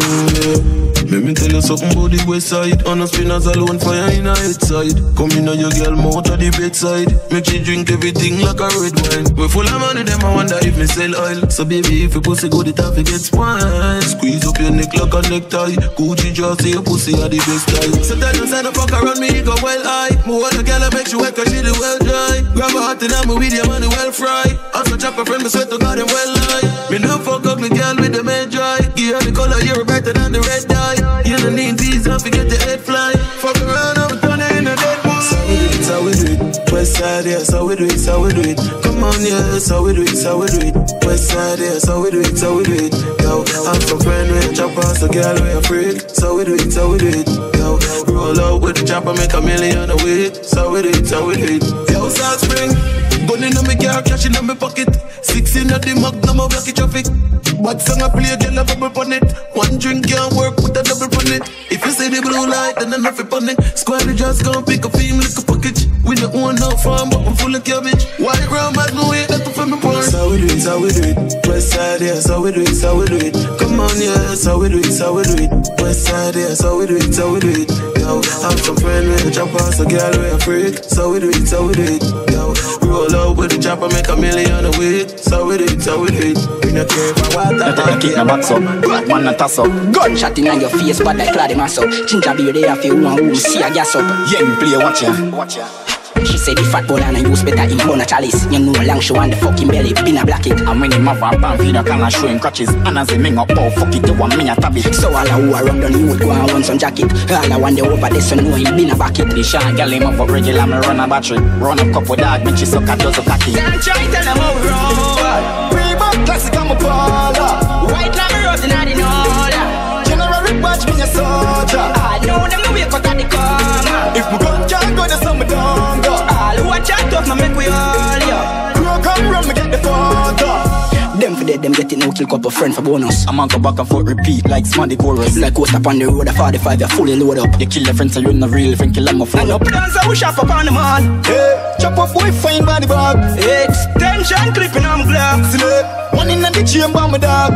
Speaker 7: Mm, yeah. Let me tell you something about the west side. On a spinners alone, fire in a head side. Come in on your girl mouth at the bedside. Make she drink everything like a red wine. We full of money, them I wonder if me sell oil. So baby, if you pussy good, it have to get spoiled. Squeeze up your neck like a necktie. Gucci just say your pussy are the best type. So tell you say the fuck around me, go well high. Me want a girl that make you wet cause she the well dry. Grab a heart and I'm with your money well fry. Also chop a friend, me sweat to God and well lie. Me no fuck ugly girl with the man dry. Give her the color, you're better than the red dye. You don't need visa, forget the head fly. Fuck around, I'm turning in a dead boy. So we do it, so we do it. West side, yeah, so we do it, so we do it. Come on, yeah, so we do it, so we do it. West side, yeah, so we do it, so we do it. Yo, I'm some friend with a chopper, so girl, we a freak. So we do it, so we do it. Yo, roll out with the chopper, make a million a week. So we do it, so we do it. Yo, South Spring, gun in my car, cash in my pocket. Six in the Magnum, I'm blocking traffic. But song I play, girl, a bubble on it. One drink can't work with a double on it. If you see the blue light, then enough on it. Squad just gonna pick a film like a package. We don't own no farm, but I'm full of cabbage. White ground, but no way, that's the family porn. So we do it, so we do it. West side, yeah, so we do it, so we do it. Come on, yeah, so we do it, so we do it. West side, yeah, so we do it, so we do it. Yo, I'm some friend with a chopper, so girl, we a freak. So we do it, so we do it. Yo, roll out with the chopper, make a million a week. So we do it, so we do it. We not care for what.
Speaker 10: Let her kick the box up, man a toss up.
Speaker 18: Gunshot in your face, but like Claude mass up. Ginger beer there if you want who see a gas up.
Speaker 10: Young play, watch ya, watch ya.
Speaker 18: She say the fat bone and I use better in bone a chalice. You know long show and the fucking belly, been a black it.
Speaker 10: And when him have a pan feed a can and show him crutches. And as he ming up, oh fuck it, you want me a tab it.
Speaker 18: So all a who a run down the wood go and want some jacket. All a one day over there so know he been a back it.
Speaker 10: The shy girl him up for regular, me run a battery. Run up couple dog, make she suck a dozen cocky.
Speaker 18: Can't try tell them how we roll.
Speaker 8: Pre-bop classic, I'm a baller.
Speaker 18: White lamb rose in the nola.
Speaker 8: General Rick watch me a soldier.
Speaker 18: I know them the wake up at the corner.
Speaker 8: If my gun can't go, then some don't go.
Speaker 18: All watch out tough, now make we all ya.
Speaker 8: Crow come run, me get the photo.
Speaker 18: Them for dead, them get it now, kill couple friend for bonus.
Speaker 10: A man go back and forth, repeat like Smarty chorus.
Speaker 18: Like coast up on the road, a forty-five, you fully load up.
Speaker 10: You kill your friends, so you're not real, friend kill them, a phone up.
Speaker 18: And up dance, I wish up on the man.
Speaker 8: Hey, chop up boy, fine body bag.
Speaker 18: Extension clipping on black.
Speaker 8: Slip, one in the chamber, my dog.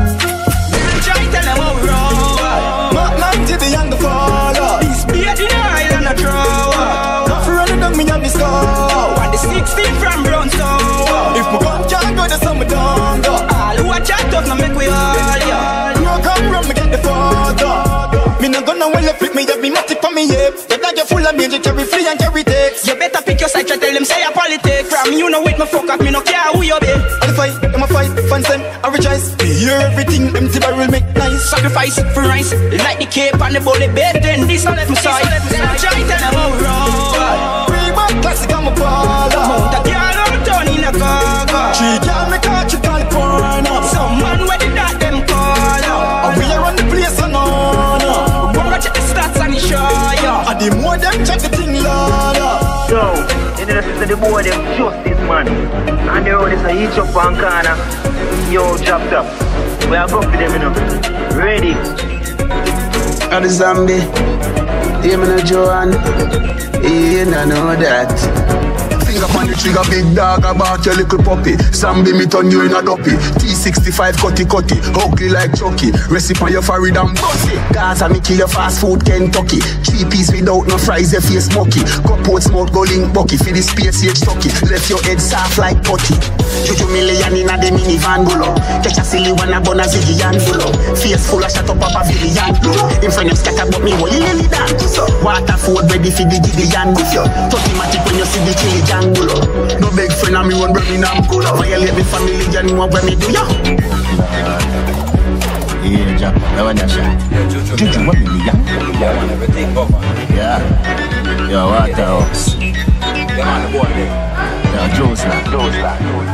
Speaker 18: Try tell them how we roll.
Speaker 8: Mark ninety, the young follow.
Speaker 18: This beard in the island, a throw.
Speaker 8: Coffee running down me on the score.
Speaker 18: One the sixteen from Brown Stone.
Speaker 8: If my gun can't go, then some don't go.
Speaker 18: All who watch out tough, now make we all ya.
Speaker 8: Crow come run, me get the photo. Me not gonna well flip me, have me matic on me hip. The bag you full of music, carry free and carry takes.
Speaker 18: You better pick your side, try tell them say a politics. From you know with me fuck up, me no care who you be.
Speaker 8: I'll fight, I'm a fight, fans them, I rejoice. Me hear everything, empty barrel make nice.
Speaker 18: Sacrifice for rice, like the cape and the bullet bed. Then this on left my side. Try tell them how we roll.
Speaker 8: Pre-bop classic, I'm a baller.
Speaker 18: Mount a girl on turn in a cargo.
Speaker 8: She can't make out, she can't corner.
Speaker 18: Some man where the dot them call out.
Speaker 8: And we are on the place and on.
Speaker 18: Go check the stats and the show ya.
Speaker 8: And the more them check the thing louder.
Speaker 11: So, you know listen to the boy them justice man. And the road is a hitch up one corner. Yo, chopped up. We are go for them, you know. Ready?
Speaker 20: I'm the zombie. You know Joanne. You know know that.
Speaker 21: Finger on the trigger, big dog about your little puppy. Zambi me turn you in a duppy. T sixty-five cutty cutty, ugly like Chucky. Recipe on your forehead and bossy. Gaza me kill your fast food Kentucky. Three piece without no fries, your face smoky. Cup out smoke go link bucky. For the space age tucky. Left your head soft like putty. Juju million in a the minivan bulo. Catch a silly one a bun a ziggy and bulo. Face full of shut up up a villian. In front of scatter but me holy lily dan. Waterford ready for the giddy and goof yo. Automatic when you see the chili jangulo. No big friend of me one Birmingham cool. Violate me family and know where me do ya.
Speaker 6: Yeah, Jack, that one that shot. Juju, what me ya?
Speaker 5: Yeah, man, everything over.
Speaker 6: Yeah. Yo, Waterhouse.
Speaker 5: Yeah, man, the boy there.
Speaker 6: Yo, Josla.
Speaker 5: Josla.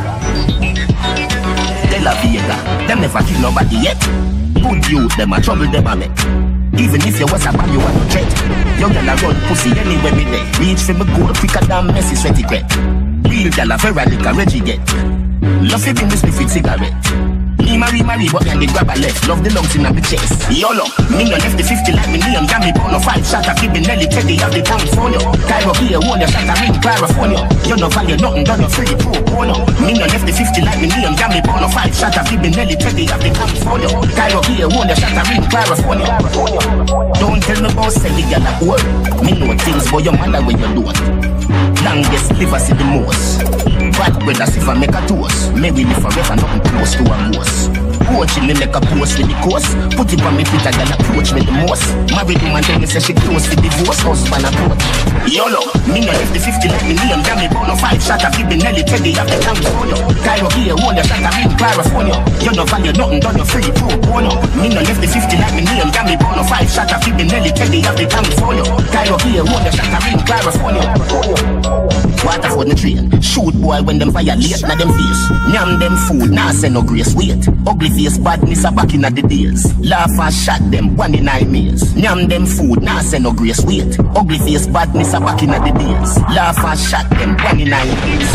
Speaker 6: De La Vega, them never kill nobody yet. Good youth, them a trouble them a make. Even if you was a man, you want to tread. You gonna run pussy anywhere me there. Reach for me goal quicker than Messi sweaty crap. Real gala very like a Reggie get. Love you bring me sniff with cigarette. Me marry marry but then they grab a left. Love the lungs in my chest. Yolo, me no left the fifty like me neon. Jam me pound of five shot a flipping Nelly Teddy have the portfolio. Cairo here one your shot a ring California. You no value nothing done your free pro bono. Me no left the fifty like me neon. Jam me pound of five shot a flipping Nelly Teddy have the portfolio. Cairo here one your shot a ring California. Don't tell me about selling y'all at work. Me know things but your mother when you don't. Longest live I see the most. Bad brothers if I make a toast. Maybe live forever nothing close to a most. Coaching me like a post with the course. Put it on me Twitter, girl approach me the most. Married woman tell me say she close with divorce. Husband approach. Yolo, me no left the fifty like me neon. Jam me pound of five shot a flip Nelly Teddy have the portfolio. Cairo here one your shot a ring California. You no value nothing done your free pro bono. Me no left the fifty like me neon. Jam me pound of five shot a flip Nelly Teddy have the portfolio. Cairo here one your shot a ring California. Waterford me train. Shoot boy when them violate na them face. Nyam them food, nah say no grace. Wait, ugly face badness a back in the days. Laugh and shot them one in nine years. Nyam them food, nah say no grace. Wait, ugly face badness a back in the days. Laugh and shot them one in nine years.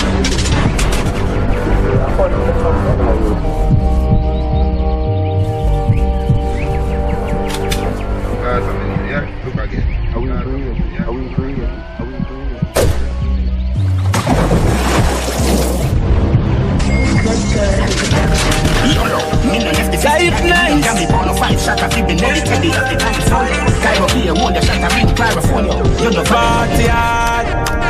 Speaker 5: Guys, I mean, yeah, look again. Are we agreeing? Are we agreeing? Are we agreeing?
Speaker 6: Life nice. Can be born of five shot of the Nelly Teddy of the California. Cairo here, one the shot of in California. You know
Speaker 9: party hard.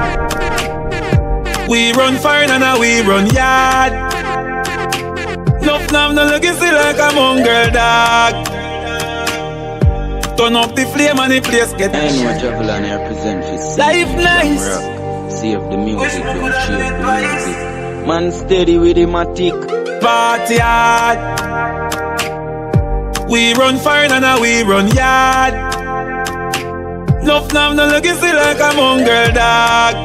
Speaker 9: We run fire and we run yard. Nuff nam no legacy like a mongrel dog. Turn up the flame and the place get.
Speaker 1: I know Javelin here present for
Speaker 9: Life nice.
Speaker 1: Save the music, don't shave the music. Man steady with him a tick.
Speaker 9: Party hard. We run fire and we run yard. Nuff nam no legacy like a mongrel dog.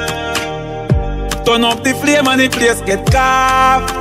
Speaker 9: Turn up the flame and the place get carved.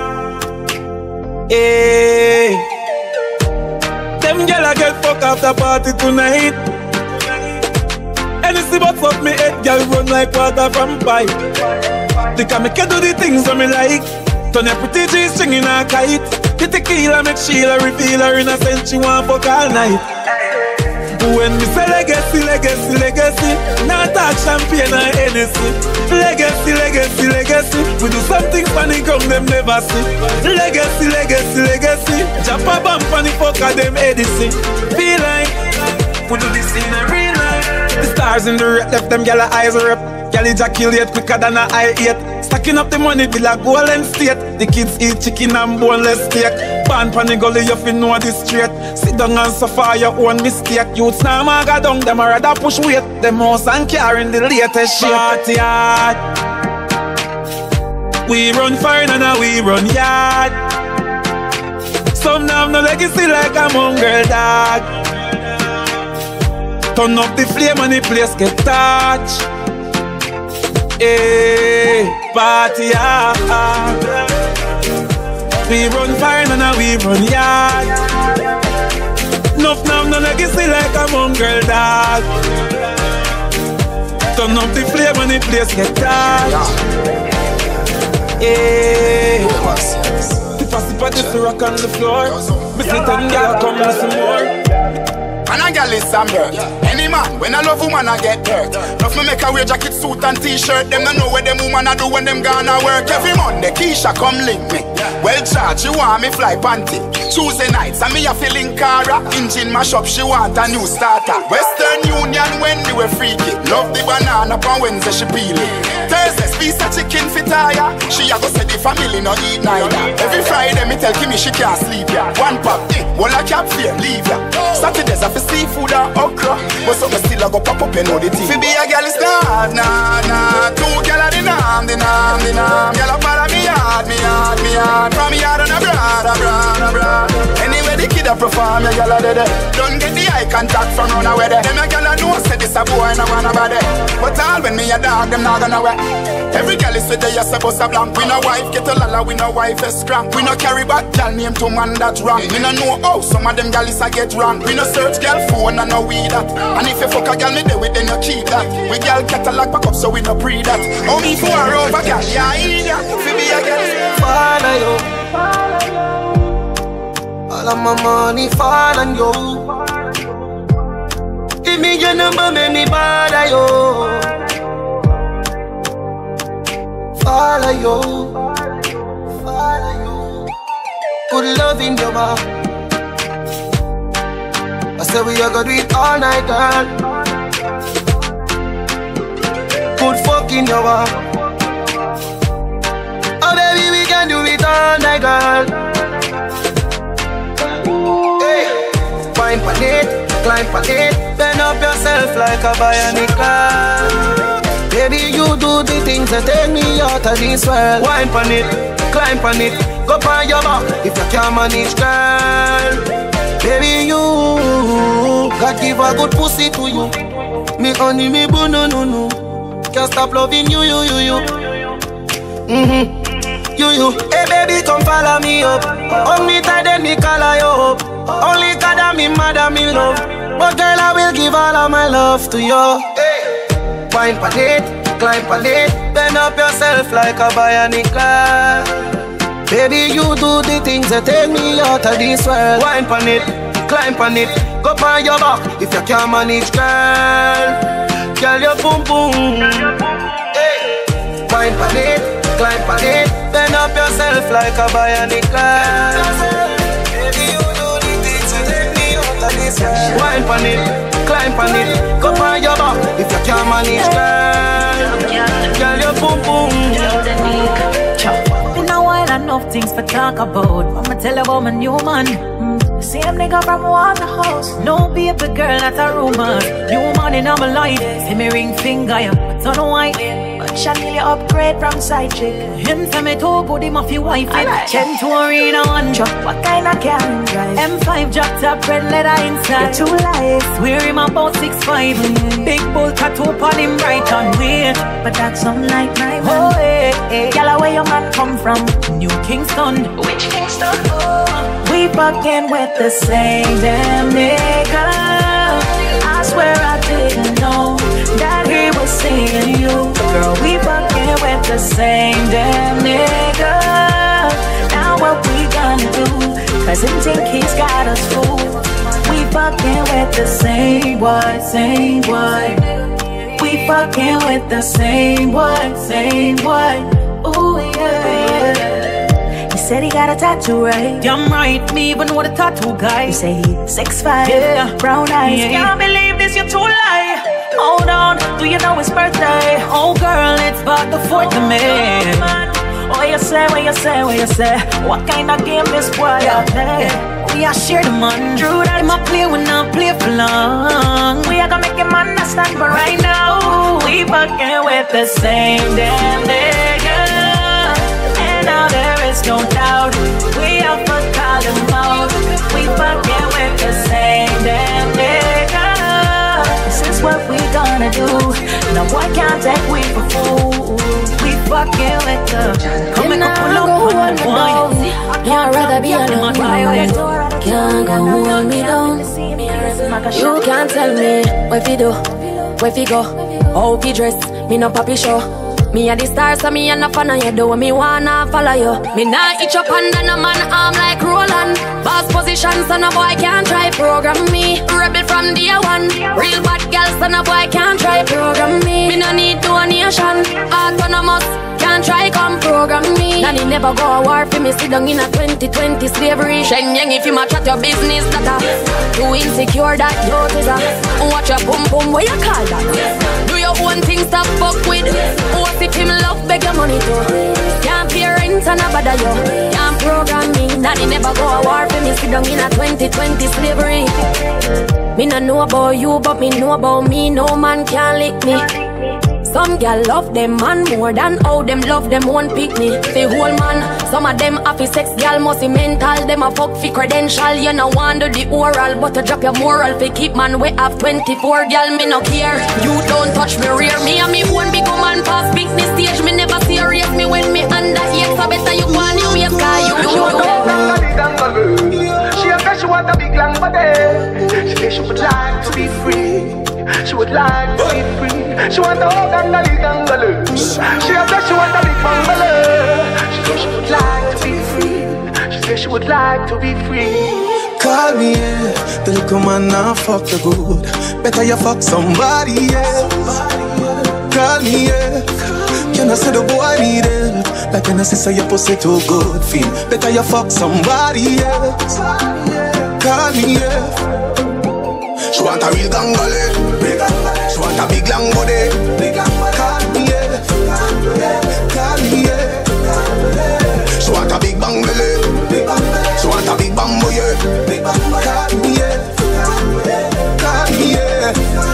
Speaker 9: Hey. Them gyal a get fuck after party tonight. Anything but fuck me head, gyal run like water from pipe. They can make you do the things that me like. Turn your pretty G-string in a kite. The tequila make Sheila reveal her innocent. She want fuck all night. When me say legacy, legacy, legacy, not talk champagne or Hennessy. Legacy, legacy, legacy, we do something funny come them never see. Legacy, legacy, legacy, jump a bump on the fuck of them Edison. Feel like we do this in a real life. The stars in the red left them gyal eyes rip. Gyal ejaculate quicker than a I eight. Stacking up the money be like Golden State. The kids eat chicken and boneless steak. Pan pan the gully you fi know this straight. Sit down and suffer your own mistake. Youths now maga down, them a rather push weight. Them house and car in the latest shape. Party hard. We run fire and we run yard. Some now have no legacy like a mongrel dog. Turn up the flame and the place get touched. Hey, party hard. We run fire and we run yard. Nuff nam no legacy like a mongrel dog. Turn up the flame and the place get touched. Hey, if I sip at this rock on the floor, Mister Ten girl come with some more.
Speaker 3: and a girl is some dirt. Any man, when I love woman, I get hurt. Love me make a wear jacket, suit and t-shirt. Them don't know what them woman I do when them gonna work. Every Monday, Keisha come link me. Well charged, she want me fly panty. Tuesday nights, and me a feeling cara. Engine mash up, she want a new starter. Western Union, when we were freaky. Love the banana, on Wednesday she peel it. Thursday, piece of chicken fit tire. She a go say the family no eat neither. Every Friday, me tell Kimmy she can't sleep ya. One pop, eh, one a cap fear, leave ya. Saturdays I fi seafood and okra. But some me still a go pop up, you know the thing. Fi be a girl is not, nah, nah. Two girl a the nam, the nam, the nam. Girl a follow me hard, me hard, me hard. From me hard on a broad, a broad, a broad. Anyway the kid a perform, ya girl a dead. Don't get the eye contact from run away there. Them a girl a know say this a boy and a wanna body. But all when me a dog, them not gonna wear. Every girl is with the yes a bust a blank. We no wife get a lala, we no wife is crank. We no carry back girl name to man that wrong. Me no know how some of them girls a get wrong. We no search girl phone and no we that. And if you fuck a girl me there with then you keep that. We girl catalog back up so we no pre that. Oh me for her over girl, yeah idiot. Fi be a girl,
Speaker 22: follow you. All of my money fall on you. Give me your number, make me bother you. Follow you, follow you. Good love in your mouth. I said we are gonna do it all night, girl. Good fuck in your mouth. Oh baby, we can do it all night, girl. Hey, wine pan it, climb pan it. Bend up yourself like a bionic girl. Baby, you do the things that take me out of this world. Wine pan it, climb pan it, go on your back if you can't manage, girl. Baby, you God give a good pussy to you. Me honey, me boo, no, no, no. Can't stop loving you, you, you, you. Mm-hmm, you, you. Hey baby, come follow me up. Only time then me call you up. Only God and me mad and me love. But girl, I will give all of my love to you. Wine pan it, climb pan it. Bend up yourself like a bionic girl. Baby, you do the things that take me out of this world. Wine pan it, climb pan it. Go on your back if you can't manage, girl. Girl, your boom boom. Hey. Wine pan it, climb pan it. Bend up yourself like a bionic girl. Baby, you do the things that take me out of this world. Wine pan it, climb on it, go on your back if you can't manage, girl. Girl, your boom boom.
Speaker 23: Been a while, enough things for talk about. I'ma tell you about my new man. Mm. Same nigga from Waterhouse. No baby girl, that's a rumor. New man in my life. See me ring finger, yeah, but on white. But Chanel upgrade from side chick. Him say me too good, him off your wife. Ten to arena one drop. What kind of car him drive? M five drop top, red leather inside. Two lights. Wear him about six five. Mm. Big bull tattoo on him right on weird. But that's unlike my man. Oh, hey, hey. Yalla, where your man come from? New Kingston. Which Kingston? Oh. We fucking with the same damn nigga. I swear I didn't know that he was seeing you. Girl, we fucking with the same damn nigga. Now what we gonna do? Cause him think he's got us fooled. We fucking with the same boy, same boy. We fucking with the same boy, same boy. Ooh yeah. Said he got a tattoo, right? Damn right, me even know the tattoo guy. You say he six five, yeah, brown eyes. Yeah. Can't believe this, you're too lie. Hold on, do you know his birthday? Oh girl, it's about the fourth of May. What you say, what you say, what you say? What kind of game this boy yeah. play? We are share the man. True that him a play, we not play for long. We are gonna make him understand, but right now we fucking with the same damn nigga. Now there is no doubt we have to call them out. We fucking with the same damn nigga. This is what we gonna do. No one can't take we for fool. We fucking with the. Come and pull up on the one.
Speaker 24: I'd rather be on the highway. Can't go hold me down. You can't tell me where fi do, where fi go, how fi dress. Me no papi show. Me a the star, so me a no fan of you. Do me wanna follow you. Me nah itch up under no man arm like Roland. Boss position, so no boy can't try program me. Rebel from day one. Real bad girl, so no boy can't try program me. Me no need donation. Autonomous, can't try come program me. Nanny never go a war for me. Sit down in a twenty twenty slavery. Shenyang if you match at your business, that a too insecure that you is a. Watch your boom boom, what you call that? Do your own thing, stop fuck with. What if him love beg your money too? Can't pay rent and a bother you. Can't program me. Nanny never go a war for me. Sit down in a twenty twenty slavery. Me no know about you, but me know about me. No man can lick me. Some gal love them man more than how them love them one pick me. The whole man, some of them happy sex gal must be mental. Them a fuck fi credential. You no want do the oral, but to drop your moral fi keep man. We have twenty-four gal, me no care. You don't touch me rear. Me and me one big woman pass big the stage. Me never serious me when me under eight. So better you go on your way, cause you you you.
Speaker 22: She a she want a big long body. She said she would like to be free. She would like to be free. She want a hug and a little gangaloo. She a she want a big bungalow. She said she would like to be free. She said she would like to be free.
Speaker 2: Call me, yeah. The little man now fuck the good. Better you fuck somebody else. Call me, yeah. Can I say the boy need help? Like can I say your pussy too good feel? Better you fuck somebody else. Call me, yeah.
Speaker 21: She want a real gangale. She want a big long body.
Speaker 2: Call me, yeah. Call me, yeah.
Speaker 21: She want a big bang belly. She want a big bamboo, yeah.
Speaker 2: Call me, yeah. Call me, yeah.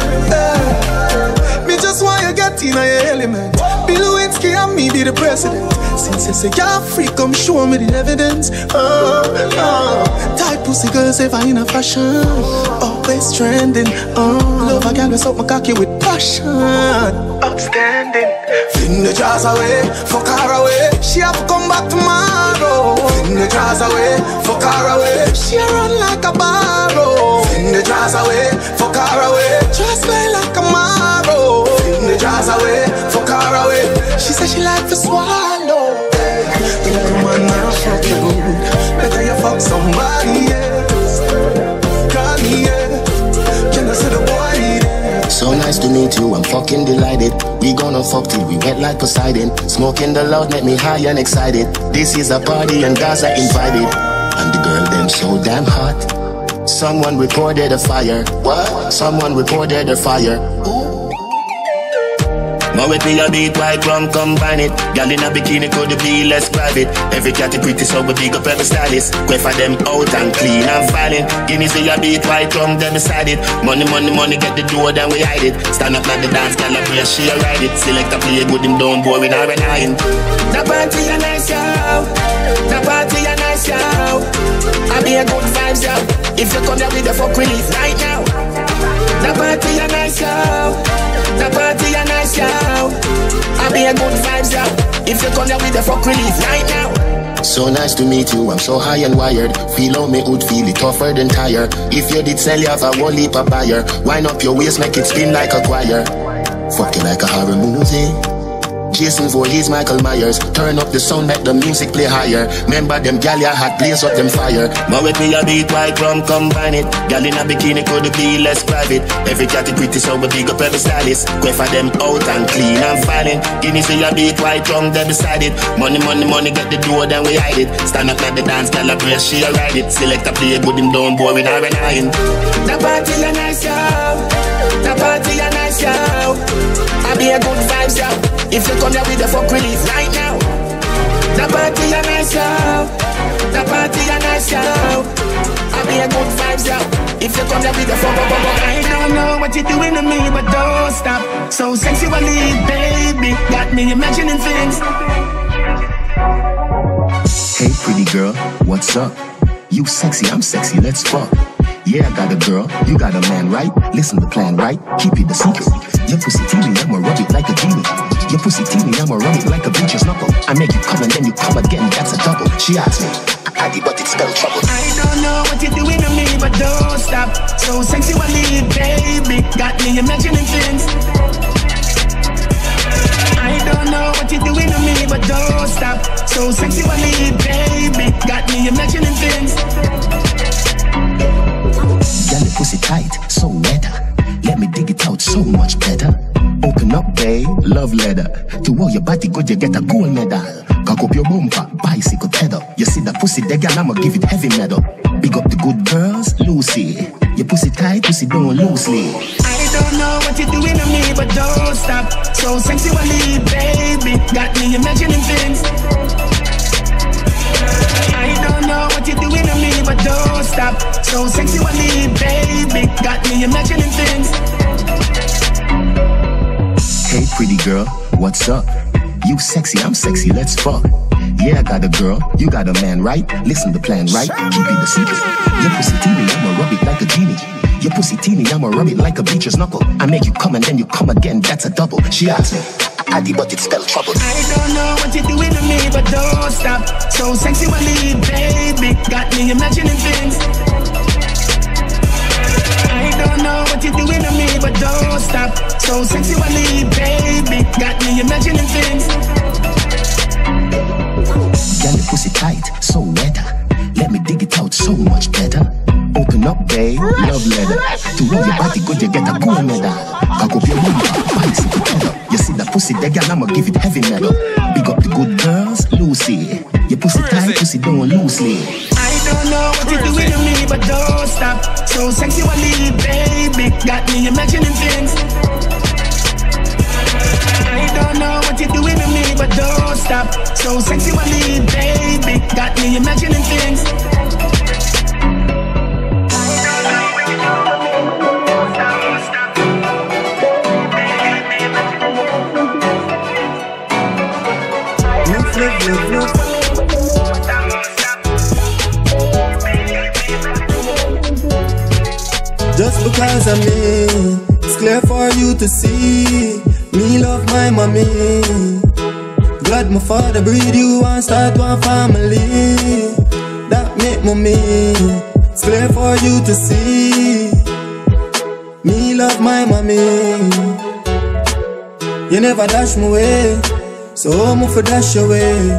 Speaker 2: Uh, me just want you get in your element. Bill Lewinsky and me be the president. Since you say you're free, come show me the evidence. Oh, oh. Tight pussy girls ever in a fashion. Always trending. Oh, love a girl with up my cocky with passion. Outstanding.
Speaker 21: Fling the jars away, fuck her away.
Speaker 2: She have to come back tomorrow.
Speaker 21: Fling the jars away, fuck her away.
Speaker 2: She run like a barrow.
Speaker 21: Fling the jars away, fuck her away.
Speaker 2: Just lay like a marrow.
Speaker 21: Fling the jars away, fuck her away.
Speaker 2: She said she like to swallow. The little man now fuck you good. Better you fuck somebody else. Call me, yeah. Can I say the boy need it?
Speaker 6: So nice to meet you, I'm fucking delighted. We gonna fuck till we wet like Poseidon. Smoking the loud make me high and excited. This is a party and guys are invited. And the girl them so damn hot. Someone reported a fire. What? Someone reported a fire. Ooh. Now with me a beat white rum combine it. Girl in a bikini could be less private. Every cat is pretty so we big up every stylist. Quay for them out and clean and violent. Guineas with a beat white rum then beside it. Money money money get the door then we hide it. Stand up like the dance girl up where she ride it. Select a play good him down boy we not relying. The party a nice yo. The party a nice yo. I be a good vibes yo. If you come here with the fuck release right now. The party a nice yo. The party a nice yo. I be a good vibes yo. If you come here with the fuck release right now. So nice to meet you, I'm so high and wired. Feel how me would feel it tougher than tire. If you did sell you have a whole heap of buyer. Wind up your waist, make it spin like a choir. Fuck you like a horror movie. Jason Voorhees, Michael Myers. Turn up the sound, make the music play higher. Remember them gal ya had blaze up them fire. But with me a beat white rum combine it. Gal in a bikini could be less private. Every cat is pretty so we big up every stylist. Quay for them out and clean and violent. Guineas with a beat white rum then beside it. Money money money get the door then we hide it. Stand up like the dance gal a brace she a ride it. Select a play good him down boy we not relying. The party a nice yo. The party a nice yo. I be a good vibes yo. If you come here with the fuck release right now. The party a nice yo. The party a nice yo. I be a good vibes yo. If you come here with the fuck up, I don't know what you're doing to me, but don't stop. So sexually, baby, got me imagining things. Hey pretty girl, what's up? You sexy, I'm sexy, let's fuck. Yeah, I got a girl, you got a man, right? Listen to plan, right? Keep it a secret. Your pussy teeny, I'ma rub it like a genie. Your pussy teeny, I'ma rub it like a bleacher's knuckle. I make you come and then you come again, that's a double. She asked me, Addy, but it spelled trouble. I don't know what you're doing to me, but don't stop. So sexually, baby, got me imagining things. I don't know
Speaker 21: leather. To all your body good, you get a gold medal. Cock up your bumper, bicycle pedal. You see the pussy, the girl, I'ma give it heavy metal. Big up the good girls, Lucy. Your pussy tight, pussy down loosely.
Speaker 22: I don't know what you're doing to me, but don't stop. So sexually, baby, got me imagining things. I don't know what you're doing to me, but don't stop. So sexually, baby, got me imagining things.
Speaker 21: Hey pretty girl, what's up? You sexy, I'm sexy, let's fuck. Yeah, I got a girl, you got a man, right? Listen to plan, right? Keep it a secret. Your pussy teeny, I'ma rub it like a genie. Your pussy teeny, I'ma rub it like a beacher's knuckle. I make you come and then you come again, that's a double. She asked me, Addy, but it spelled trouble.
Speaker 22: I don't know what you're doing to me, but don't stop. So sexually, baby, got me imagining things. I don't know what you're doing to me, but don't stop. So sexually, baby, got me imagining things.
Speaker 21: Girl, your pussy tight, so wet. Let me dig it out so much better. Open up, babe, love letter. To roll your body good, you get a gold medal. Cock up your bumper, bicycle pedal. You see the pussy, the girl, I'ma give it heavy metal. Big up the good girls, Lucy. Your pussy tight, pussy down loosely.
Speaker 22: I don't know what you're doing to me, but don't stop. So sexually, baby, got me imagining things. I don't know what you're doing to me, but don't stop. So sexually, baby, got me imagining things.
Speaker 4: Just because I'm me, it's clear for you to see. Me love my mommy. Glad my father breed you and start one family. That make mommy. It's clear for you to see. Me love my mommy. You never dash me away, so I'm for dash away.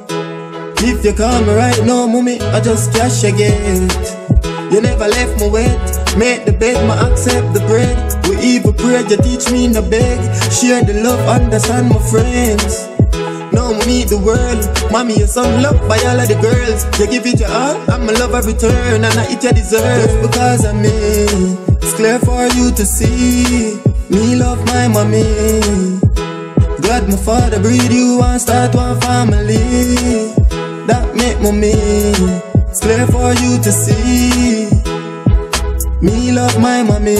Speaker 4: If you call me right now, mommy, I just cash a gate. You never left me wet, make the bed, me accept the bread. We even pray, you teach me no beg. Share the love, understand my friends. Now me meet the world, mommy, you're some love by all of the girls. You give it your all, I'm a love a return, and I eat your dessert. Just because I'm me, it's clear for you to see. Me love my mommy. Glad my father breed you and start one family. That make mommy. It's clear for you to see. Me love my mommy.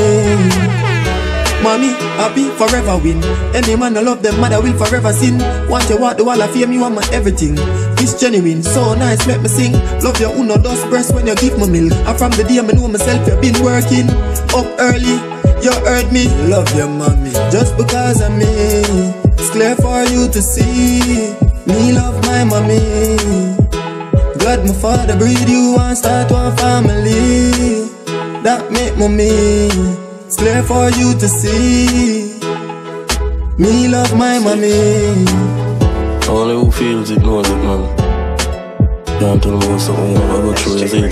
Speaker 4: Mommy, happy forever win. Any man I love them mother will forever sin. Want you walk the wall of fame, you want my everything. It's genuine, so nice, make me sing. Love your uno dust breast when you give me milk. And from the day I know myself, you've been working up early, you heard me. Love your mommy. Just because I'm me, it's clear for you to see. Me love my mommy. Glad my father breed you and start one family. That make mommy. It's clear for you to see. Me love my mommy.
Speaker 15: Only who feels it knows it, man. Can't tell me something I go through is it.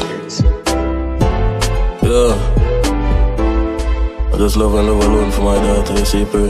Speaker 15: Yeah. I just love and love alone for my daughter, you see, pray.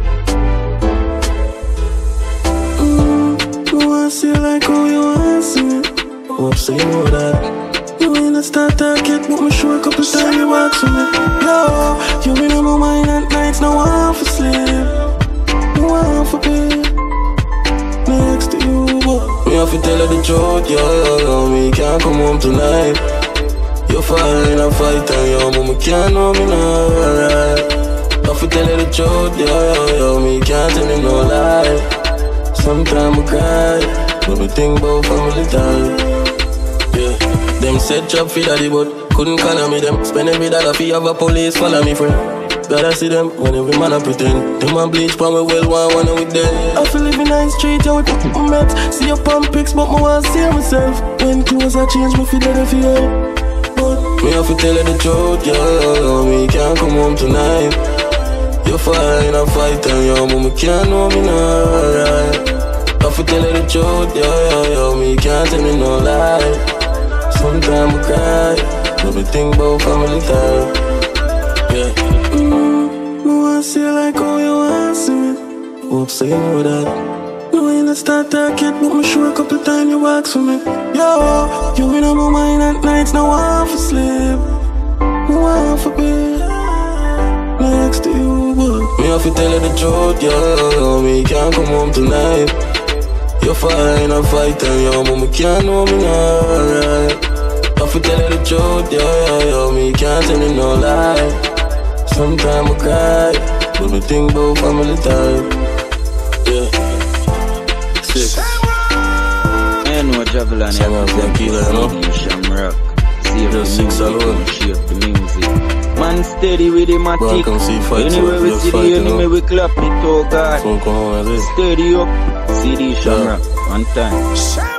Speaker 15: Mm, you wanna see like how you wanna see me. Hope so you know that. You ain't a start target, but me show a couple times you walk to me. Yo, you been on my mind at nights, no one for sleep, no one for bed. Next to you, but me have to tell her the truth, yo, yo, yo. Me can't come home tonight. You fall in a fight and yo, mama can't know me now, alright. Have to tell her the truth, yo, yo, yo. Me can't tell him no lie. Sometimes I cry, but me think about family time. Yeah, them said chop for daddy, but couldn't call me them. Spend every dollar fee of a police, follow me friend. Gotta see them when every man a pretend. Them a bleach from me well, one one with them. I feel live in nice street, yeah, with people met. See your pump pics, but me want to see myself. When clothes I change, me feel dead for you. But me have to tell her the truth, yeah. Me can't come home tonight. You fall in a fight and your mama can't know me now, alright. I have to tell her the truth, yeah, yeah, yeah. Me can't tell me no lie. Sometimes I cry, but me think about family time. Yeah. Mm, me wanna see like how you wanna see me.
Speaker 7: hope so you know that. No, you not start talk yet, but me sure a couple times you walk for me. Yo, you in on my mind at nights, now I want to sleep. I want to be next to you, but me have to tell you the truth, yo. Me can't come home tonight. You're fine, I'm fighting, yo. Mama can't know me now, alright. Have to tell you the truth, yo, yo, yo. Me can't tell you no lie. Sometimes I cry, but me think about family time. Yeah. Six.
Speaker 1: I know Javelin
Speaker 7: Some of them killer, you know.
Speaker 1: Shamrock. See if the
Speaker 7: six alone.
Speaker 1: Shape the music. Man steady with him a tick.
Speaker 7: Welcome, see fight.
Speaker 1: Anywhere we see the enemy, we clap it, oh God. Steady up. C D Shamrock. One time.